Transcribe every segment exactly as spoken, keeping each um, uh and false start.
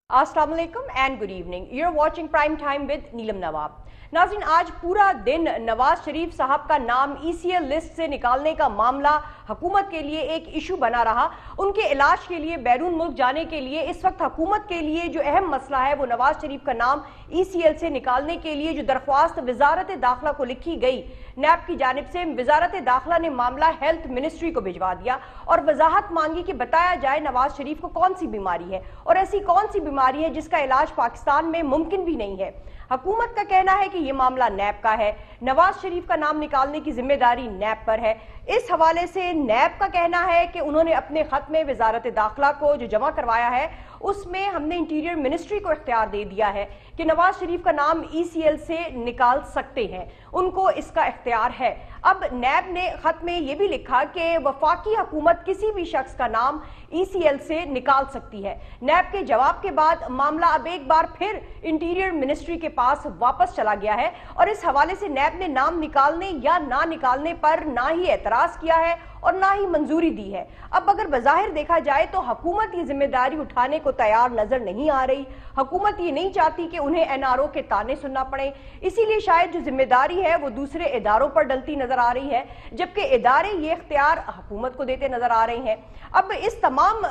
अस्सलाम वालेकुम and good evening. You are watching prime time with Neelam Nawab. नाज़रीन, आज पूरा दिन नवाज शरीफ साहब का नाम ई सी एल लिस्ट से निकालने का मामला हुकूमत के लिए एक इशू बना रहा। उनके इलाज के लिए बैरून मुल्क जाने के लिए इस वक्त हुकूमत के लिए जो अहम मसला है वो नवाज शरीफ का नाम ई सी एल से निकालने के लिए जो दरख्वास्त वजारत दाखिला को लिखी गई नैब की जानिब से, वजारत दाखिला ने मामला हेल्थ मिनिस्ट्री को भिजवा दिया और वजाहत मांगी कि बताया जाए नवाज शरीफ को कौन सी बीमारी है और ऐसी कौन सी बीमारी है जिसका इलाज पाकिस्तान में मुमकिन भी नहीं है। हुकूमत का कहना है कि ये मामला नैब का है, नवाज शरीफ का नाम निकालने की जिम्मेदारी नैब पर है। इस हवाले से नैब का कहना है कि उन्होंने अपने खत में वजारत दाखिला को जो जमा करवाया है उसमें हमने इंटीरियर मिनिस्ट्री को इख्तियार दे दिया है कि नवाज शरीफ का नाम ई सी एल से निकाल सकते हैं, उनको इसका इख्तियार है। अब नैब ने खत में यह भी लिखा कि वफाकी हुकूमत किसी भी शख्स का नाम ई सी एल से निकाल सकती है। नैब के जवाब के बाद मामला अब एक बार फिर इंटीरियर मिनिस्ट्री के पास वापस चला गया है और इस हवाले से नैब ने नाम निकालने या ना निकालने पर ना ही एतराज किया है और ना ही मंजूरी दी है। अब अगर बज़ाहिर देखा जाए तो हुकूमत ये जिम्मेदारी उठाने को तैयार नजर नहीं आ रही। हुकूमत ये नहीं चाहती कि उन्हें एन आर ओ के ताने सुनना पड़े, इसीलिए शायद जो जिम्मेदारी है वो दूसरे इदारों पर डलती नजर आ रही है, जबकि इदारे ये इख्तियार हुकूमत को देते नजर आ रहे हैं। अब इस तमाम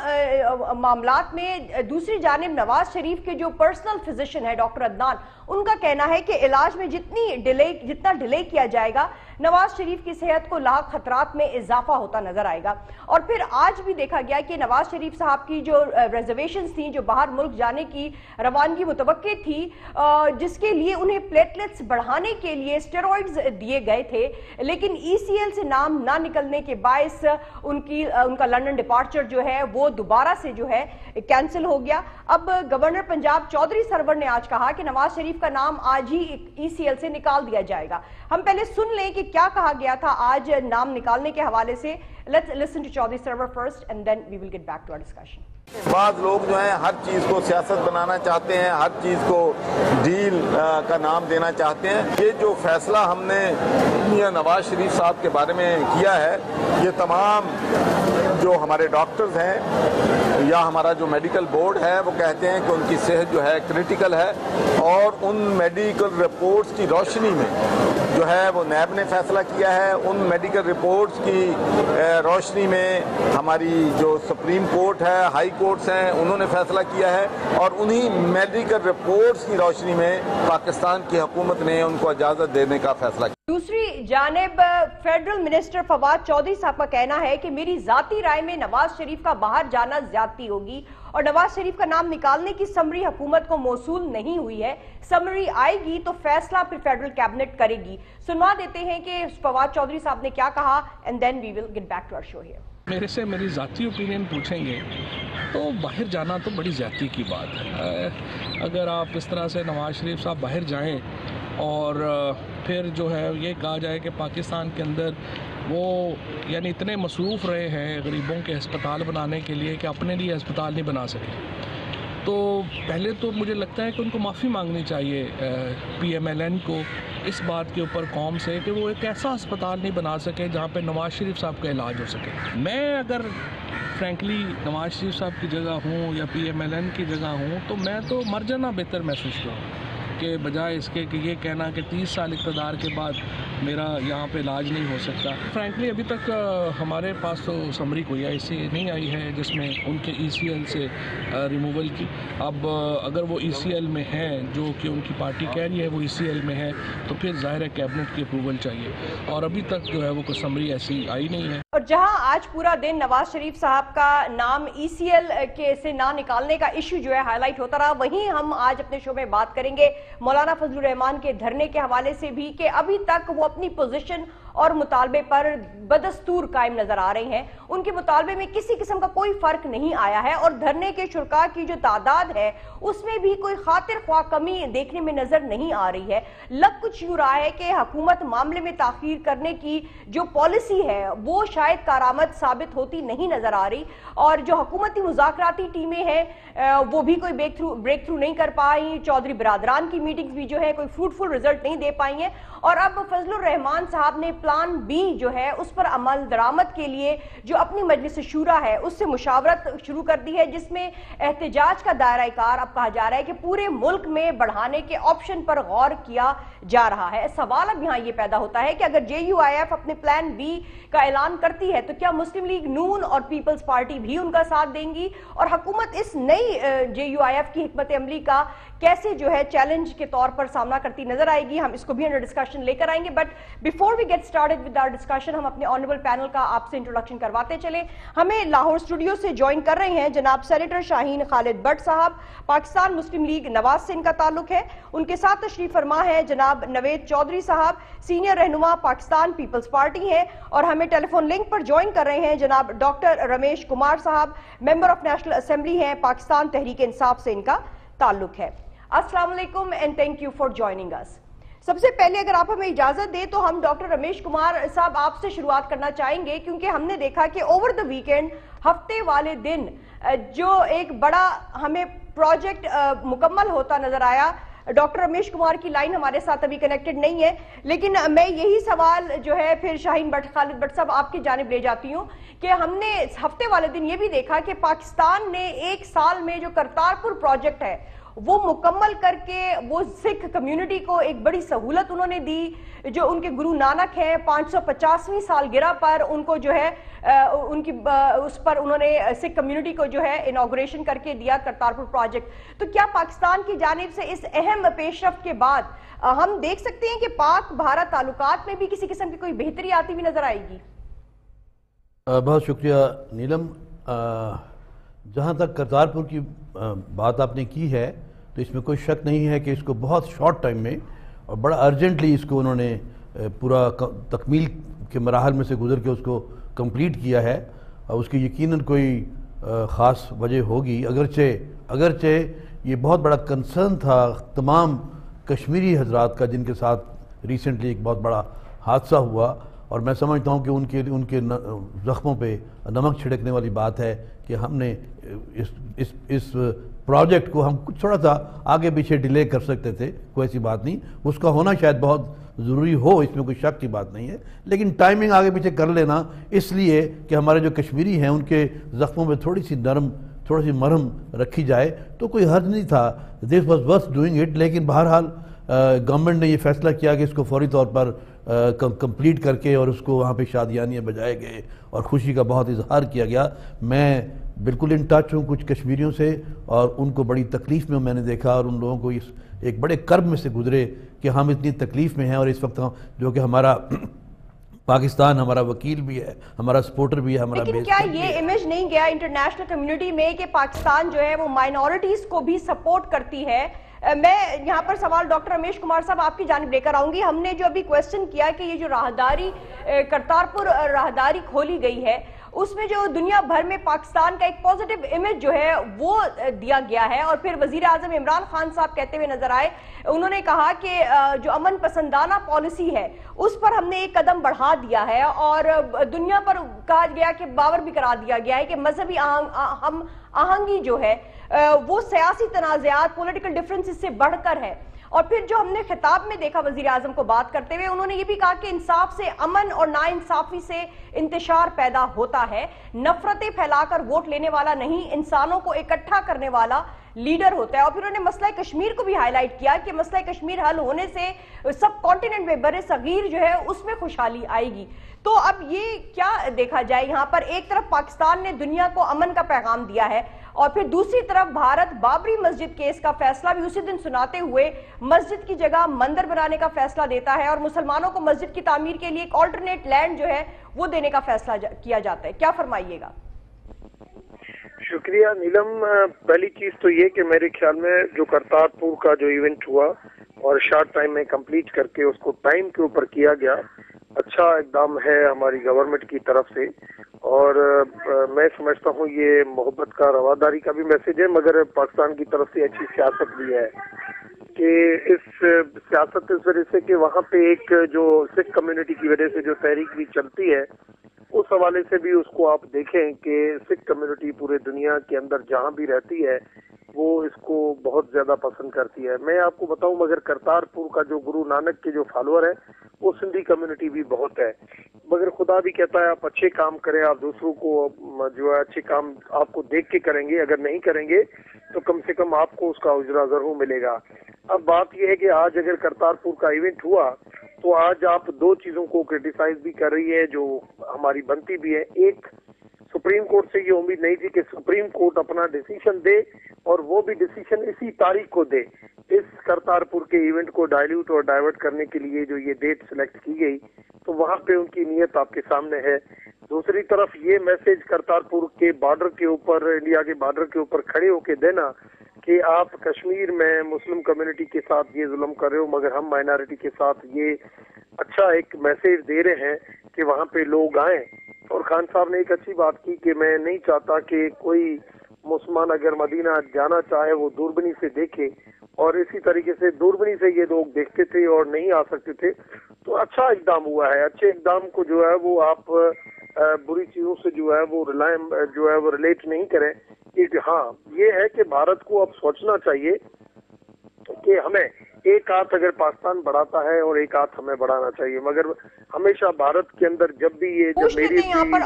मामलात में दूसरी जानिब नवाज शरीफ के जो पर्सनल फिजिशियन है डॉक्टर अदनान, उनका कहना है कि इलाज में जितनी डिले जितना डिले किया जाएगा नवाज शरीफ की सेहत को लाख खतरात में इजाफा होता नजर आएगा। और फिर आज भी देखा गया कि नवाज शरीफ साहब की जो रिजर्वेशंस थी, जो बाहर मुल्क जाने की रवानगी मुतवक्के थी, जिसके लिए उन्हें प्लेटलेट्स बढ़ाने के लिए स्टेरॉइड्स दिए गए थे, लेकिन ई सी एल से नाम ना निकलने के बायस उनकी उनका लंदन डिपार्चर जो है वो दोबारा से जो है कैंसिल हो गया। अब गवर्नर पंजाब चौधरी सरवर ने आज कहा कि नवाज शरीफ का नाम आज ही ई सी एल से निकाल दिया जाएगा। हम पहले सुन लें कि क्या कहा गया था आज नाम निकालने के हवाले से। Let's listen to Chaudhry Sarwar first and then we will get back to our discussion. बाद लोग जो हैं हर चीज़ को सियासत बनाना चाहते हैं, हर चीज़ को डील का नाम देना चाहते हैं। ये जो फैसला हमने मियां नवाज शरीफ साहब के बारे में किया है, ये तमाम जो हमारे डॉक्टर्स हैं या हमारा जो मेडिकल बोर्ड है वो कहते हैं कि उनकी सेहत जो है क्रिटिकल है और उन मेडिकल रिपोर्ट्स की रोशनी में जो है वो नैब ने फैसला किया है। उन मेडिकल रिपोर्ट्स की रोशनी में हमारी जो सुप्रीम कोर्ट है, हाई कोर्ट्स हैं, उन्होंने फैसला किया है और उन्हीं मेडिकल रिपोर्ट्स की रोशनी में पाकिस्तान की हुकूमत ने उनको इजाज़त देने का फैसला किया। दूसरी जानिब फेडरल मिनिस्टर फवाद चौधरी साहब का कहना है कि मेरी जाती राय में नवाज शरीफ का बाहर जाना ज्यादती होगी और नवाज शरीफ का नाम निकालने की समरी हुकूमत को मौसूल नहीं हुई है। समरी आएगी तो फैसला फिर फेडरल कैबिनेट करेगी। सुनवा देते हैं कि फवाद चौधरी साहब ने क्या कहा and then we will get back to our show here. मेरे से मेरी ज़ाती ओपिनियन पूछेंगे तो बाहर जाना तो बड़ी ज़्यादती की बात है। अगर आप इस तरह से नवाज शरीफ साहब बाहर जाएं और फिर जो है ये कहा जाए कि पाकिस्तान के अंदर वो यानी इतने मसरूफ़ रहे हैं गरीबों के अस्पताल बनाने के लिए कि अपने लिए अस्पताल नहीं बना सके, तो पहले तो मुझे लगता है कि उनको माफ़ी मांगनी चाहिए पी एम एल एन को इस बात के ऊपर कौम से कि वो एक ऐसा अस्पताल नहीं बना सके जहाँ पे नवाज शरीफ साहब का इलाज हो सके। मैं अगर फ्रैंकली नवाज शरीफ साहब की जगह हूँ या पी एम एल एन की जगह हूँ तो मैं तो मर जाना बेहतर महसूस करूँ कि बजाय इसके कि ये कहना कि तीस साल इक़्तिदार के बाद मेरा यहाँ पे इलाज नहीं हो सकता। फ्रैंकली अभी तक हमारे पास तो समरी कोई ऐसी नहीं आई है जिसमें उनके ई सी एल से रिमूवल की। अब अगर वो ई सी एल में है जो कि उनकी पार्टी कह रही है वो ई सी एल में है तो फिर ज़ाहिर है कैबिनेट की अप्रूवल चाहिए और अभी तक जो है वो कोई समरी ऐसी आई नहीं है। और जहां आज पूरा दिन नवाज शरीफ साहब का नाम ई सी एल के से ना निकालने का इशू जो है हाईलाइट होता रहा, वहीं हम आज अपने शो में बात करेंगे मौलाना फजलुर रहमान के धरने के हवाले से भी कि अभी तक वो अपनी पोजीशन और मुतालबे पर बदस्तूर कायम नजर आ रही हैं। उनके मुतालबे में किसी किस्म का कोई फर्क नहीं आया है और धरने के शुरका की जो तादाद है उसमें भी कोई खातिर ख्वाह कमी देखने में नजर नहीं आ रही है। लग कुछ यूं रहा है कि हुकूमत मामले में ताखीर करने की जो पॉलिसी है वो शायद कारामद साबित होती नहीं नजर आ रही और जो हुकूमती मुज़ाकराती टीमें हैं वो भी कोई ब्रेक थ्रू ब्रेक थ्रू नहीं कर पाई। चौधरी बिरादरान की मीटिंग्स भी जो है कोई फ्रूटफुल रिजल्ट नहीं दे पाई हैं और अब फजलुर रहमान साहब ने پلان بی جو ہے اس پر عمل درآمد کے لیے جو اپنی مجلس شورا ہے اس سے مشاورت شروع کر دی ہے، جس میں احتجاج کا دائرہ کار اب کہا جا رہا ہے کہ پورے ملک میں بڑھانے کے آپشن پر غور کیا جا رہا ہے۔ سوال اب یہاں یہ پیدا ہوتا ہے کہ اگر جے یو آئی ایف اپنے پلان بی کا اعلان کرتی ہے تو کیا مسلم لیگ نون اور پیپلز پارٹی بھی ان کا ساتھ دیں گی، اور حکومت اس نئی جے یو آئی ایف کی حکمت عملی کا کیسے جو ہے چیلنج کے طور پر سامنا کرتی نظر آئے گی؟ ہم اس کو بھی انڈر ڈسکشن لے کر آئیں گے، but before we get started with our discussion ہم اپنے آنریبل پینل کا آپ سے انٹروڈکشن کرواتے چلیں۔ ہمیں لاہور اسٹوڈیو سے جوائن کر رہے ہیں جناب سینیٹر شاہین خالد بٹ صاحب، پاکستان مسلم لیگ نواز سے ان کا تعلق ہے۔ ان کے ساتھ تشریف فرما ہے جناب نوید چودھری صاحب، سینئر رہنما پاکستان پیپلز پارٹی ہیں، اور ہمیں ٹیلی فون لنک پر جوائن کر رہے ہیں جناب ڈاکٹر رمیش کمار صاحب، ممبر آف نیشنل اسمبلی ہیں، پاکستان تحریک انصاف سے ان کا تعلق ہے۔ السلام علیکم and thank you for joining اس۔ سب سے پہلے اگر آپ ہمیں اجازت دیں تو ہم ڈاکٹر رمیش کمار صاحب آپ سے شروعات کرنا چاہیں گے، کیونکہ ہم نے دیکھا کہ اوور دا ویکینڈ ہفتے والے دن جو ایک بڑا ہمیں پروجیکٹ مکمل ہوتا نظر آیا۔ ڈاکٹر رمیش کمار کی لائن ہمارے ساتھ ابھی کنیکٹڈ نہیں ہے، لیکن میں یہی سوال جو ہے پھر شاہین بٹ خالد بٹ صاحب آپ کی جانب لے جاتی ہوں کہ ہم نے ہفتے والے دن یہ بھی دیکھا کہ پاکستان نے ایک سال میں جو کرتارپور پروجیکٹ ہے وہ مکمل کر کے وہ سکھ کمیونٹی کو ایک بڑی سہولت انہوں نے دی، جو ان کے گرو نانک ہیں پانچ سو پچاسویں سالگرہ پر ان کو جو ہے ان کی اس پر انہوں نے سکھ کمیونٹی کو جو ہے انوگریشن کر کے دیا کرتارپور پروجیکٹ۔ تو کیا پاکستان کی جانب سے اس اہم پیش رفت کے بعد ہم دیکھ سکتے ہیں کہ پاک بھارت تعلقات میں بھی کسی قسم کی کوئی بہتری آتی ہوئی نظر آئے گی؟ بہت شکریہ نیلم۔ جہاں تک کرتارپور کی بات آپ نے کی ہے تو اس میں کوئی شک نہیں ہے کہ اس کو بہت شارٹ ٹائم میں اور بڑا ارجنٹلی اس کو انہوں نے پورا تکمیل کے مراحل میں سے گزر کے اس کو کمپلیٹ کیا ہے، اور اس کی یقیناً کوئی خاص وجہ ہوگی، اگرچہ اگرچہ یہ بہت بڑا کنسرن تھا تمام کشمیری حضرات کا جن کے ساتھ ریسنٹلی ایک بہت بڑا حادثہ ہوا، اور میں سمجھتا ہوں کہ ان کے ان کے زخموں پہ نمک چھڑکنے والی بات ہے کہ ہم نے اس اس اس پروجیکٹ کو ہم کچھ تھوڑا سا آگے پیچھے ڈیلے کر سکتے تھے، کوئی ایسی بات نہیں، اس کا ہونا شاید بہت ضروری ہو، اس میں کوئی شک کی بات نہیں ہے، لیکن ٹائمنگ آگے پیچھے کر لینا اس لیے کہ ہمارے جو کشمیری ہیں ان کے زخموں میں تھوڑی سی نرم تھوڑی سی مرہم رکھی جائے تو کوئی حرج نہیں تھا، this was worth doing it. لیکن بہرحال گورنمنٹ نے یہ فیصلہ کیا کہ اس کو فوری طور پر کمپلیٹ کر کے اور اس کو وہاں پہ شادیانے بجائے گئے اور خوشی کا بہت اظہار کیا گیا۔ میں بالکل ان ٹچ ہوں کچھ کشمیریوں سے، اور ان کو بڑی تکلیف میں میں نے دیکھا، اور ان لوگوں کو اس ایک بڑے کرب میں سے گزرے کہ ہم اتنی تکلیف میں ہیں، اور اس وقت جو کہ ہمارا پاکستان ہمارا وکیل بھی ہے، ہمارا سپورٹر بھی ہے، ہمارا لیکن کیا یہ امیج نہیں گیا انٹرنیشنل کمیونٹی میں کہ پاکستان جو ہے وہ مائنورٹیز کو بھی سپورٹ کرتی ہے؟ میں یہاں پر سوال ڈاکٹر رمیش کمار صاحب آپ کی جانب لے کر آؤں گی۔ ہم نے جو ابھی کویسچن کیا کہ یہ جو راہداری کرتارپور راہداری کھولی گئی ہے اس میں جو دنیا بھر میں پاکستان کا ایک پازیٹیو امیج جو ہے وہ دیا گیا ہے، اور پھر وزیر اعظم عمران خان صاحب کہتے ہوئے نظر آئے، انہوں نے کہا کہ جو امن پسندانہ پالیسی ہے اس پر ہم نے ایک قدم بڑھا دیا ہے، اور دنیا پر کہا گیا کہ باور بھی کرا دیا گیا ہے کہ مذہبی ہم آہنگی جو ہے وہ سیاسی تنازعات پولیٹیکل ڈیفرنسز سے بڑھ کر ہے۔ اور پھر جو ہم نے خطاب میں دیکھا وزیر اعظم کو بات کرتے ہوئے، انہوں نے یہ بھی کہا کہ انصاف سے امن اور نا انصافی سے انتشار پیدا ہوتا ہے، نفرتیں پھیلا کر ووٹ لینے والا نہیں، انسانوں کو اکٹھا کرنے والا لیڈر ہوتا ہے۔ اور پھر انہوں نے مسئلہ کشمیر کو بھی ہائی لائٹ کیا کہ مسئلہ کشمیر حل ہونے سے سب کانٹیننٹ میں بر صغیر جو ہے اس میں خوشحالی آئے گی۔ تو اب یہ کیا دیکھا جائے، یہاں پر ایک طرف پاکستان نے دنیا کو امن کا پیغام دیا ہے، اور پھر دوسری طرف بھارت بابری مسجد کیس کا فیصلہ بھی اسی دن سناتے ہوئے مسجد کی جگہ مندر بنانے کا فیصلہ دیتا ہے، اور مسلمانوں کو مسجد کی تعمیر کے لیے ایک آلٹرنیٹ لینڈ جو ہے وہ دینے کا فیصلہ کیا جاتا ہے۔ کیا فرمائیے گا؟ شکریہ نیلم۔ پہلی چیز تو یہ کہ میرے خیال میں جو کرتارپور کا جو ایونٹ ہوا اور شارٹ ٹائم میں کمپلیٹ کر کے اس کو ٹائم کے اوپر کیا گیا، اچھا اقدام ہے ہماری گورنمنٹ کی طرف سے، اور میں سمجھتا ہوں یہ محبت کا رواداری کا بھی میسج ہے، مگر پاکستان کی طرف سے اچھی سیاست بھی ہے کہ اس سیاست اس وجہ سے کہ وہاں پہ ایک جو سکھ کمیونٹی کی وجہ سے جو تحریک بھی چلتی ہے، اس حوالے سے بھی اس کو آپ دیکھیں کہ سکھ کمیونٹی پورے دنیا کے اندر جہاں بھی رہتی ہے وہ اس کو بہت زیادہ پسند کرتی ہے. میں آپ کو بتاؤں مگر کرتارپور کا جو گرو نانک کے جو فالوور ہیں وہ سندھی کمیونٹی بھی بہت ہے, مگر خدا بھی کہتا ہے آپ اچھے کام کریں, آپ دوسروں کو جو ہے اچھے کام آپ کو دیکھ کے کریں گے, اگر نہیں کریں گے تو کم سے کم آپ کو اس کا اجرا ضرور ملے گا. اب بات یہ ہے کہ آج اگر کرتارپور کا ایونٹ ہوا تو آج آپ دو چیزوں کو کرٹیسائز بھی کر رہی ہے جو ہماری بنتی بھی ہے. ایک, سپریم کورٹ سے یہ امید نہیں تھی کہ سپریم کورٹ اپنا ڈیسیشن دے اور وہ بھی ڈیسیشن اسی تاریخ کو دے. اس کرتارپور کے ایونٹ کو ڈائلیوٹ اور ڈائیورٹ کرنے کے لیے جو یہ ڈیٹ سلیکٹ کی گئی تو وہاں پہ ان کی نیت آپ کے سامنے ہے. دوسری طرف یہ میسج کرتارپور کے بارڈر کے اوپر, انڈیا کے بارڈر کے اوپر کھڑے ہو کے دینا کہ آپ کشمیر میں مسلم کمیونٹی کے ساتھ یہ ظلم کر رہے ہو مگر ہم مائنارٹی کے ساتھ, یہ اچھا ایک میسج دے رہے ہیں کہ وہاں پہ لوگ آئیں. اور خان صاحب نے ایک اچھی بات کی کہ میں نہیں چاہتا کہ کوئی مسلمان اگر مدینہ جانا چاہے وہ دوربینی سے دیکھے, اور اسی طریقے سے دوربینی سے یہ لوگ دیکھتے تھے اور نہیں آ سکتے تھے. تو اچھا اقدام ہوا ہے. اچھے اقدام کو جو ہے وہ آپ بری چیزوں سے جو ہے وہ ریلائم جو ہے وہ ریلیٹ نہیں کریں. ہاں یہ ہے کہ بھارت کو اب سوچنا چاہیے کہ ہمیں ایک ہاتھ اگر پاکستان بڑھاتا ہے اور ایک ہاتھ ہمیں بڑھانا چاہیے, مگر ہمیشہ بھارت کے اندر جب بھی یہ جب میری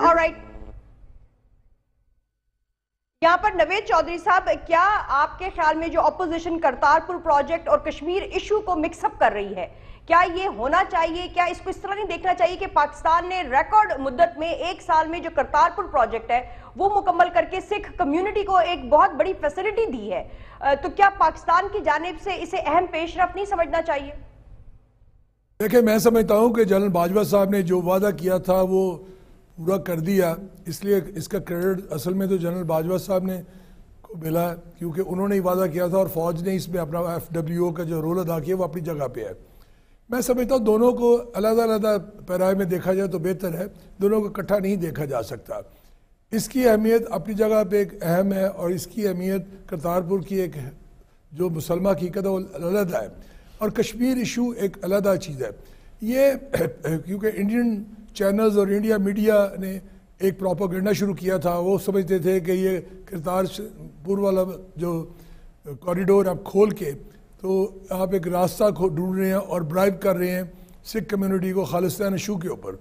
یہاں پر نوید چودھری صاحب, کیا آپ کے خیال میں جو اپوزیشن کرتارپور پروجیکٹ اور کشمیر ایشو کو مکس اپ کر رہی ہے, کیا یہ ہونا چاہیے, کیا اس کو اس طرح نہیں دیکھنا چاہیے کہ پاکستان نے ریکارڈ مدت میں ایک سال میں جو کرتارپور پروجیکٹ ہے وہ مکمل کر کے سکھ کمیونٹی کو ایک بہت بڑی فیسلٹی دی ہے, تو کیا پاکستان کی جانب سے اسے اہم پیش رفت نہیں سمجھنا چاہیے؟ دیکھیں, میں سمجھتا ہوں کہ جنرل باجوہ صاحب نے جو وعدہ کیا تھا وہ پورا کر دیا, اس لیے اس کا کریڈٹ اصل میں تو جنرل باجوہ صاحب نے کو ملا کیونکہ انہوں نے ہی وعدہ کیا تھا اور فوج نے اس میں اپنا ایف ڈبلیو او کا جو رول ادا کیا وہ اپنی جگہ پہ ہے. میں سمجھتا ہوں دونوں کو علیحدہ علیحدہ پیرائے میں دیکھا جائے تو بہتر ہے, دونوں کو اکٹھا نہیں دیکھا جا سکتا. اس کی اہمیت اپنی جگہ پہ ایک اہم ہے اور اس کی اہمیت کرتارپور کی ایک جو مسلمہ حقیقت ہے وہ علیحدہ ہے, اور کشمیر ایشو ایک علیحدہ چیز ہے. یہ کیونکہ انڈین چینلز اور انڈیا میڈیا نے ایک پروپیگنڈا شروع کیا تھا, وہ سمجھتے تھے کہ یہ کرتارپور والا جو کوریڈور آپ کھول کے تو آپ ایک راستہ ڈھونڈ رہے ہیں اور برائب کر رہے ہیں سکھ کمیونٹی کو خالصتاً ایشو کے اوپر.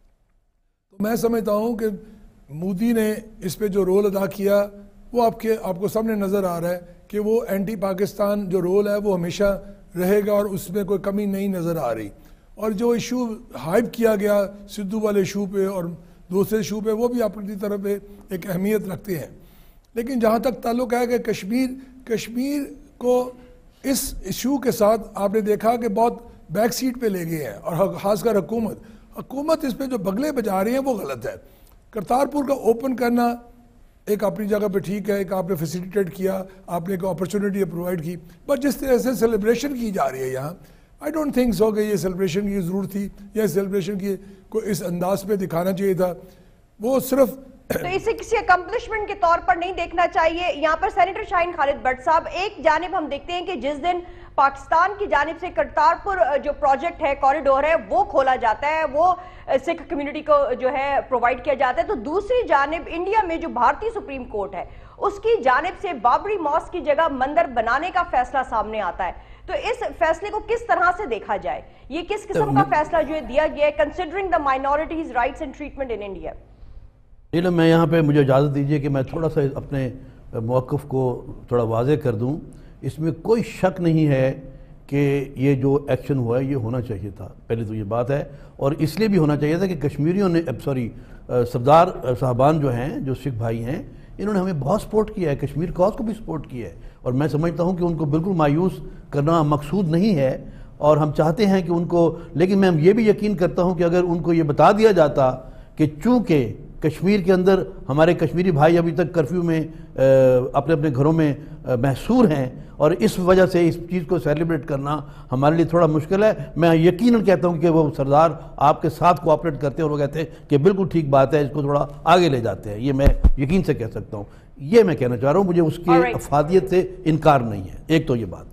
تو میں سمجھتا ہوں کہ مودی نے اس پہ جو رول ادا کیا وہ آپ کے آپ کو سامنے نظر آ رہا ہے کہ وہ اینٹی پاکستان جو رول ہے وہ ہمیشہ رہے گا اور اس میں کوئی کمی نہیں نظر آ رہی. اور جو ایشو ہائپ کیا گیا سدھو والے ایشو پہ اور دوسرے ایشو پہ وہ بھی اپنی طرف ایک اہمیت رکھتے ہیں. لیکن جہاں تک تعلق ہے کہ کشمیر کشمیر کو اس ایشو کے ساتھ آپ نے دیکھا کہ بہت بیک سیٹ پہ لے گئے ہیں, اور خاص کر حکومت حکومت اس پہ جو بگلے بجا رہی ہیں وہ غلط ہے. کرتارپور کا اوپن کرنا ایک اپنی جگہ پہ ٹھیک ہے, ایک آپ نے فیسیلیٹیٹ کیا, آپ نے ایک اپرچونٹی پرووائڈ کی, بٹ جس طرح سے سیلیبریشن کی جا رہی ہے یہاں آئی ڈونٹ تھنک سو کہ یہ سیلیبریشن کی ضرورت تھی یا سیلیبریشن کی کو اس انداز پہ دکھانا چاہیے تھا. وہ صرف تو اسے کسی اکمپلشمنٹ کے طور پر نہیں دیکھنا چاہیے. یہاں پر سینیٹر شاہین خالد بٹ صاحب, ایک جانب ہم دیکھتے ہیں کہ جس دن پاکستان کی جانب سے کرتارپور جو پروجیکٹ ہے کوریڈور ہے وہ کھولا جاتا ہے, وہ سکھ کمیونٹی کو جو ہے پرووائڈ کیا جاتا ہے, تو دوسری جانب انڈیا میں جو بھارتی سپریم کورٹ ہے اس کی جانب سے بابری ماسک کی جگہ مندر بنانے کا فیصلہ سامنے آتا ہے. تو اس فیصلے کو کس طرح سے دیکھا جائے, یہ کس قسم کا فیصلہ جو ہے دیا گیا ہے considering the minorities rights and treatment in India? Neelam, میں یہاں پہ مجھے اجازت دیجئے کہ میں تھوڑا سا اپنے موقف کو تھوڑا واضح کر دوں. اس میں کوئی شک نہیں ہے کہ یہ جو ایکشن ہوا ہے یہ ہونا چاہیے تھا, پہلے تو یہ بات ہے, اور اس لیے بھی ہونا چاہیے تھا کہ کشمیریوں نے سوری سردار صاحبان جو ہیں جو سکھ بھائی ہیں انہوں نے ہمیں بہت سپورٹ کیا ہے, کشمیر کاز کو بھی سپورٹ کیا ہے, اور میں سمجھتا ہوں کہ ان کو بالکل مایوس کرنا مقصود نہیں ہے, اور ہم چاہتے ہیں کہ ان کو, لیکن میں یہ بھی یقین کرتا ہوں کہ اگر ان کو یہ بتا دیا جاتا کہ چونکہ کشمیر کے اندر ہمارے کشمیری بھائی ابھی تک کرفیو میں اپنے اپنے گھروں میں محصور ہیں اور اس وجہ سے اس چیز کو سیلیبریٹ کرنا ہمارے لیے تھوڑا مشکل ہے, میں یقیناً کہتا ہوں کہ وہ سردار آپ کے ساتھ کوآپریٹ کرتے ہیں اور وہ کہتے ہیں کہ بالکل ٹھیک بات ہے, اس کو تھوڑا آگے لے جاتے ہیں. یہ میں یقین سے کہہ سکتا ہوں, یہ میں کہنا چاہ رہا ہوں, مجھے اس کی افادیت سے انکار نہیں ہے. ایک تو یہ بات.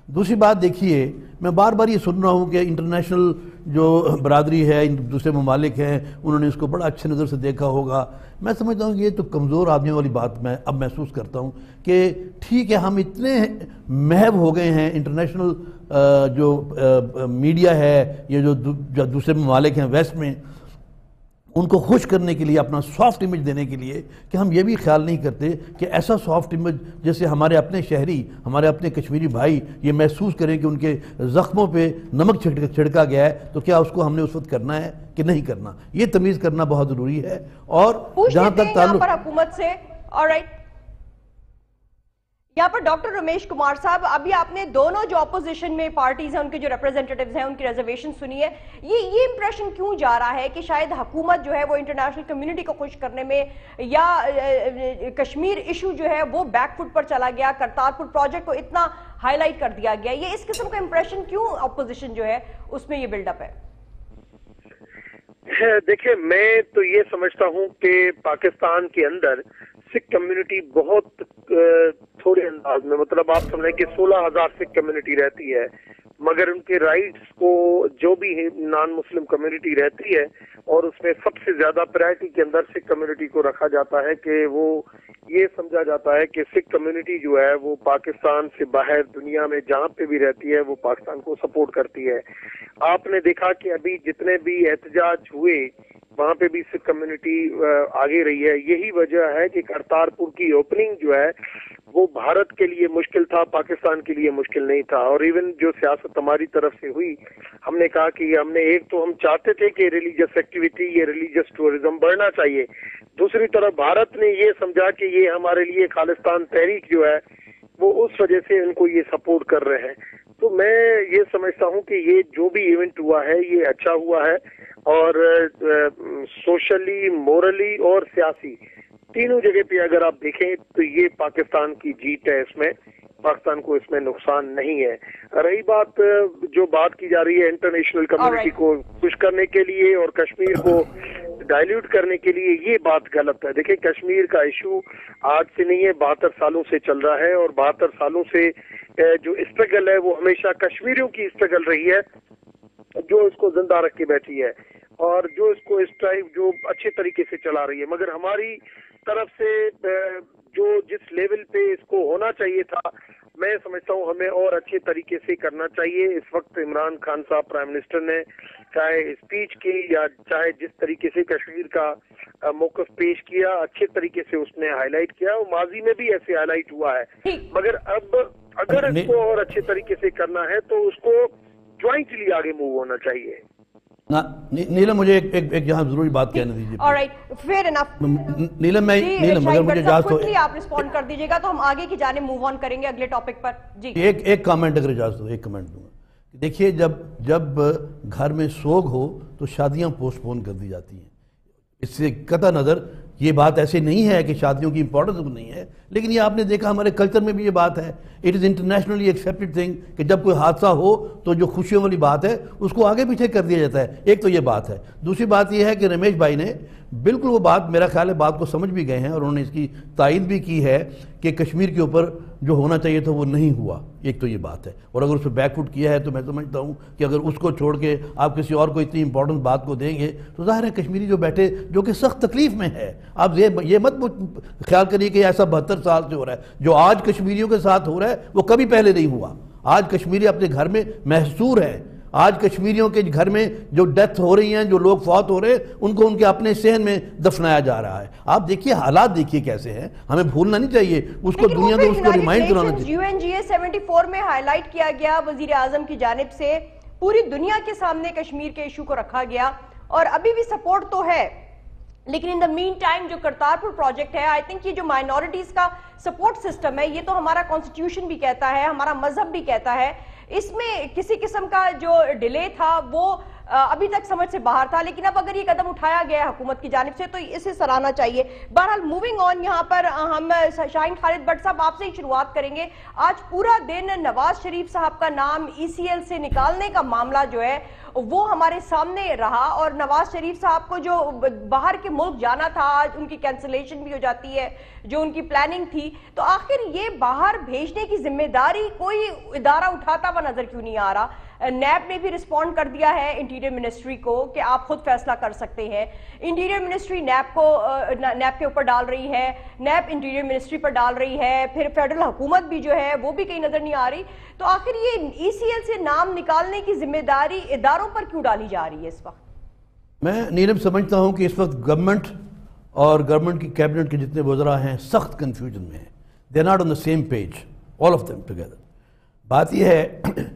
دوسری بات دیکھیے، میں بار بار یہ سن رہا ہوں کہ انٹرنیشنل جو برادری ہے، دوسرے ممالک ہیں، انہوں نے اس کو بڑا اچھے نظر سے دیکھا ہوگا. میں سمجھتا ہوں کہ یہ تو کمزور آدمیوں والی بات میں اب محسوس کرتا ہوں کہ ٹھیک ہے ہم اتنے محو ہو گئے ہیں، انٹرنیشنل جو میڈیا ہے، یہ جو دوسرے ممالک ہیں ویسٹ میں، ان کو خوش کرنے کے لیے، اپنا سافٹ امیج دینے کے لیے، کہ ہم یہ بھی خیال نہیں کرتے کہ ایسا سافٹ امیج جیسے ہمارے اپنے شہری، ہمارے اپنے کشمیری بھائی یہ محسوس کریں کہ ان کے زخموں پہ نمک چھڑکا گیا ہے، تو کیا اس کو ہم نے اس وقت کرنا ہے کہ نہیں کرنا؟ یہ تمیز کرنا بہت ضروری ہے. اور جہاں تک تعلق حکومت سے، آلرائٹ، یہاں پر ڈاکٹر رمیش کمار صاحب، ابھی آپ نے دونوں جو اپوزیشن میں پارٹیز ہیں ان کے جو ریپرزینٹیٹیوز ہیں ان کی ریزرویشن سنی ہے. یہ یہ امپریشن کیوں جا رہا ہے کہ شاید حکومت جو ہے وہ انٹرنیشنل کمیونٹی کو خوش کرنے میں، یا کشمیر ایشو جو ہے وہ بیک فٹ پر چلا گیا، کرتارپور پروجیکٹ کو اتنا ہائی لائٹ کر دیا گیا، یہ اس قسم کا امپریشن کیوں اپوزیشن جو ہے اس میں یہ بلڈ اپ ہے؟ دیکھیں، میں تو یہ سمجھتا ہوں کہ پاکستان کے اندر سکھ کمیونٹی بہت تھوڑے انداز میں، مطلب آپ سمجھیں کہ سولہ ہزار سکھ کمیونٹی رہتی ہے، مگر ان کے رائٹس کو جو بھی نان مسلم کمیونٹی رہتی ہے، اور اس میں سب سے زیادہ پرائرٹی کے اندر سکھ کمیونٹی کو رکھا جاتا ہے کہ وہ یہ سمجھا جاتا ہے کہ سکھ کمیونٹی جو ہے وہ پاکستان سے باہر دنیا میں جہاں پہ بھی رہتی ہے وہ پاکستان کو سپورٹ کرتی ہے. آپ نے دیکھا کہ ابھی جتنے بھی احتجاج ہوئے وہاں پہ بھی سکھ کمیونٹی آگے رہی ہے. یہی وجہ ہے کہ کرتارپور کی اوپننگ جو ہے وہ بھارت کے لیے مشکل تھا، پاکستان کے لیے مشکل نہیں تھا. اور ایون جو سیاست ہماری طرف سے ہوئی، ہم نے کہا کہ ہم نے ایک تو ہم چاہتے تھے کہ ریلیجس ایکٹیویٹی، یہ ریلیجس ٹورزم بڑھنا چاہیے، دوسری طرف بھارت نے یہ سمجھا کہ یہ ہمارے لیے خالصتان تحریک جو ہے وہ اس وجہ سے ان کو یہ سپورٹ کر رہے ہیں. تو میں یہ سمجھتا ہوں کہ یہ جو بھی ایونٹ ہوا ہے یہ اچھا ہوا ہے، اور سوشلی، مورلی اور سیاسی تینوں جگہ پہ اگر آپ دیکھیں تو یہ پاکستان کی جیت ہے، اس میں پاکستان کو اس میں نقصان نہیں ہے. رہی بات جو بات کی جا رہی ہے انٹرنیشنل کمیونٹی کو خوش کرنے کے لیے اور کشمیر کو ڈائلیوٹ کرنے کے لیے، یہ بات غلط ہے. دیکھیں، کشمیر کا ایشو آج سے نہیں ہے، بہتر سالوں سے چل رہا ہے، اور بہتر سالوں سے جو اسٹرگل ہے وہ ہمیشہ کشمیریوں کی اسٹرگل رہی ہے، جو اس کو زندہ رکھ کے بیٹھی ہے اور جو اس کو اس ٹائم جو اچھے طریقے سے چلا رہی ہے. مگر ہماری طرف سے جو جس لیول پہ اس کو ہونا چاہیے تھا، میں سمجھتا ہوں ہمیں اور اچھے طریقے سے کرنا چاہیے. اس وقت عمران خان صاحب پرائم منسٹر نے چاہے اسپیچ کی یا چاہے جس طریقے سے کشمیر کا موقف پیش کیا، اچھے طریقے سے اس نے ہائی لائٹ کیا، وہ ماضی میں بھی ایسے ہائی لائٹ ہوا ہے. مگر اب اگر اس کو اور اچھے طریقے سے کرنا ہے تو اس کو جوائنٹلی آگے موو ہونا چاہیے. نیلم، مجھے ایک ایک ایک یہاں ضروری بات کہنے دیجیے. All right, fair enough. نیلم میں نیلم اگر مجھے اجازت ہو آپ رسپونڈ کر دیجیے گا تو ہم آگے کی جانب موو آن کریں گے اگلے ٹاپک پر. جی ایک ایک کامنٹ اگر اجازت ہو، ایک کامنٹ دوں گا. دیکھیے، جب جب گھر میں سوگ ہو تو شادیاں پوسٹ پون کر دی جاتی ہیں. اس سے قطع نظر یہ بات ایسے نہیں ہے کہ شادیوں کی امپورٹنس نہیں ہے، لیکن یہ آپ نے دیکھا ہمارے کلچر میں بھی یہ بات ہے. It is internationally accepted thing کہ جب کوئی حادثہ ہو تو جو خوشیوں والی بات ہے اس کو آگے پیچھے کر دیا جاتا ہے. ایک تو یہ بات ہے. دوسری بات یہ ہے کہ رمیش بھائی نے بالکل وہ بات، میرا خیال ہے بات کو سمجھ بھی گئے ہیں، اور انہوں نے اس کی تائید بھی کی ہے کہ کشمیر کے اوپر جو ہونا چاہیے تھا وہ نہیں ہوا. ایک تو یہ بات ہے. اور اگر اس پہ بیک فٹ کیا ہے تو میں سمجھتا ہوں کہ اگر اس کو چھوڑ کے آپ کسی اور کو اتنی امپورٹنٹ بات کو دیں گے تو ظاہر ہے کشمیری جو بیٹھے، جو کہ سخت تکلیف میں ہے، آپ یہ مت خیال کریے کہ ایسا بہتر سال سے ہو رہا ہے. جو آج کشمیریوں کے ساتھ ہو رہا ہے وہ کبھی پہلے نہیں ہوا. آج کشمیری اپنے گھر میں محصور ہے. آج کشمیریوں کے گھر میں جو ڈیتھ ہو رہی ہیں، جو لوگ فوت ہو رہے ہیں، ان کو ان کے اپنے صحن میں دفنایا جا رہا ہے. آپ دیکھیے حالات، دیکھیے کیسے ہیں. ہمیں بھولنا نہیں چاہیے اس کو، دنیا کو اس کو ریمائنڈ کرانا چاہیے. U N G A seventy four میں ہائی لائٹ کیا گیا، وزیر اعظم کی جانب سے پوری دنیا کے سامنے کشمیر کے ایشو کو رکھا گیا، اور ابھی بھی سپورٹ تو ہے. لیکن ان دا مین ٹائم جو کرتارپور پروجیکٹ ہے، آئی تھنک یہ جو مائنورٹیز کا سپورٹ سسٹم ہے، یہ تو ہمارا کانسٹیٹیوشن بھی کہتا ہے، ہمارا مذہب بھی کہتا ہے، اس میں کسی قسم کا جو ڈیلے تھا وہ अभी तक समझ से बाहर था, लेकिन अब अगर ये कदम उठाया गया है हुकूमत की जानिब से तो इसे सराहना चाहिए। बहरहाल मूविंग ऑन, यहाँ पर हम शाहीन खालिद भट्ट साहब आपसे ही शुरुआत करेंगे। आज पूरा दिन नवाज शरीफ साहब का नाम ई सी एल से निकालने का मामला जो है वो हमारे सामने रहा, और नवाज शरीफ साहब को जो बाहर के मुल्क जाना था आज उनकी कैंसिलेशन भी हो जाती है, जो उनकी प्लानिंग थी। तो आखिर ये बाहर भेजने की जिम्मेदारी कोई इदारा उठाता हुआ नजर क्यों नहीं आ रहा? नैब ने भी रिस्पॉन्ड कर दिया है इंटीरियर मिनिस्ट्री को कि आप खुद फैसला कर सकते हैं। इंटीरियर मिनिस्ट्री नैब को नैब के ऊपर डाल रही है, नैब इंटीरियर मिनिस्ट्री पर डाल रही है, फिर फेडरल हुकूमत भी जो है वो भी कहीं नजर नहीं आ रही। तो आखिर ये ई सी एल से नाम निकालने की जिम्मेदारी इदारों पर क्यों डाली जा रही है इस वक्त? मैं नीलम समझता हूं कि इस वक्त गवर्नमेंट और गवर्नमेंट की कैबिनेट के जितने वज़रा हैं सख्त कन्फ्यूजन में हैं। They are not on the same page, all of them together. बात यह है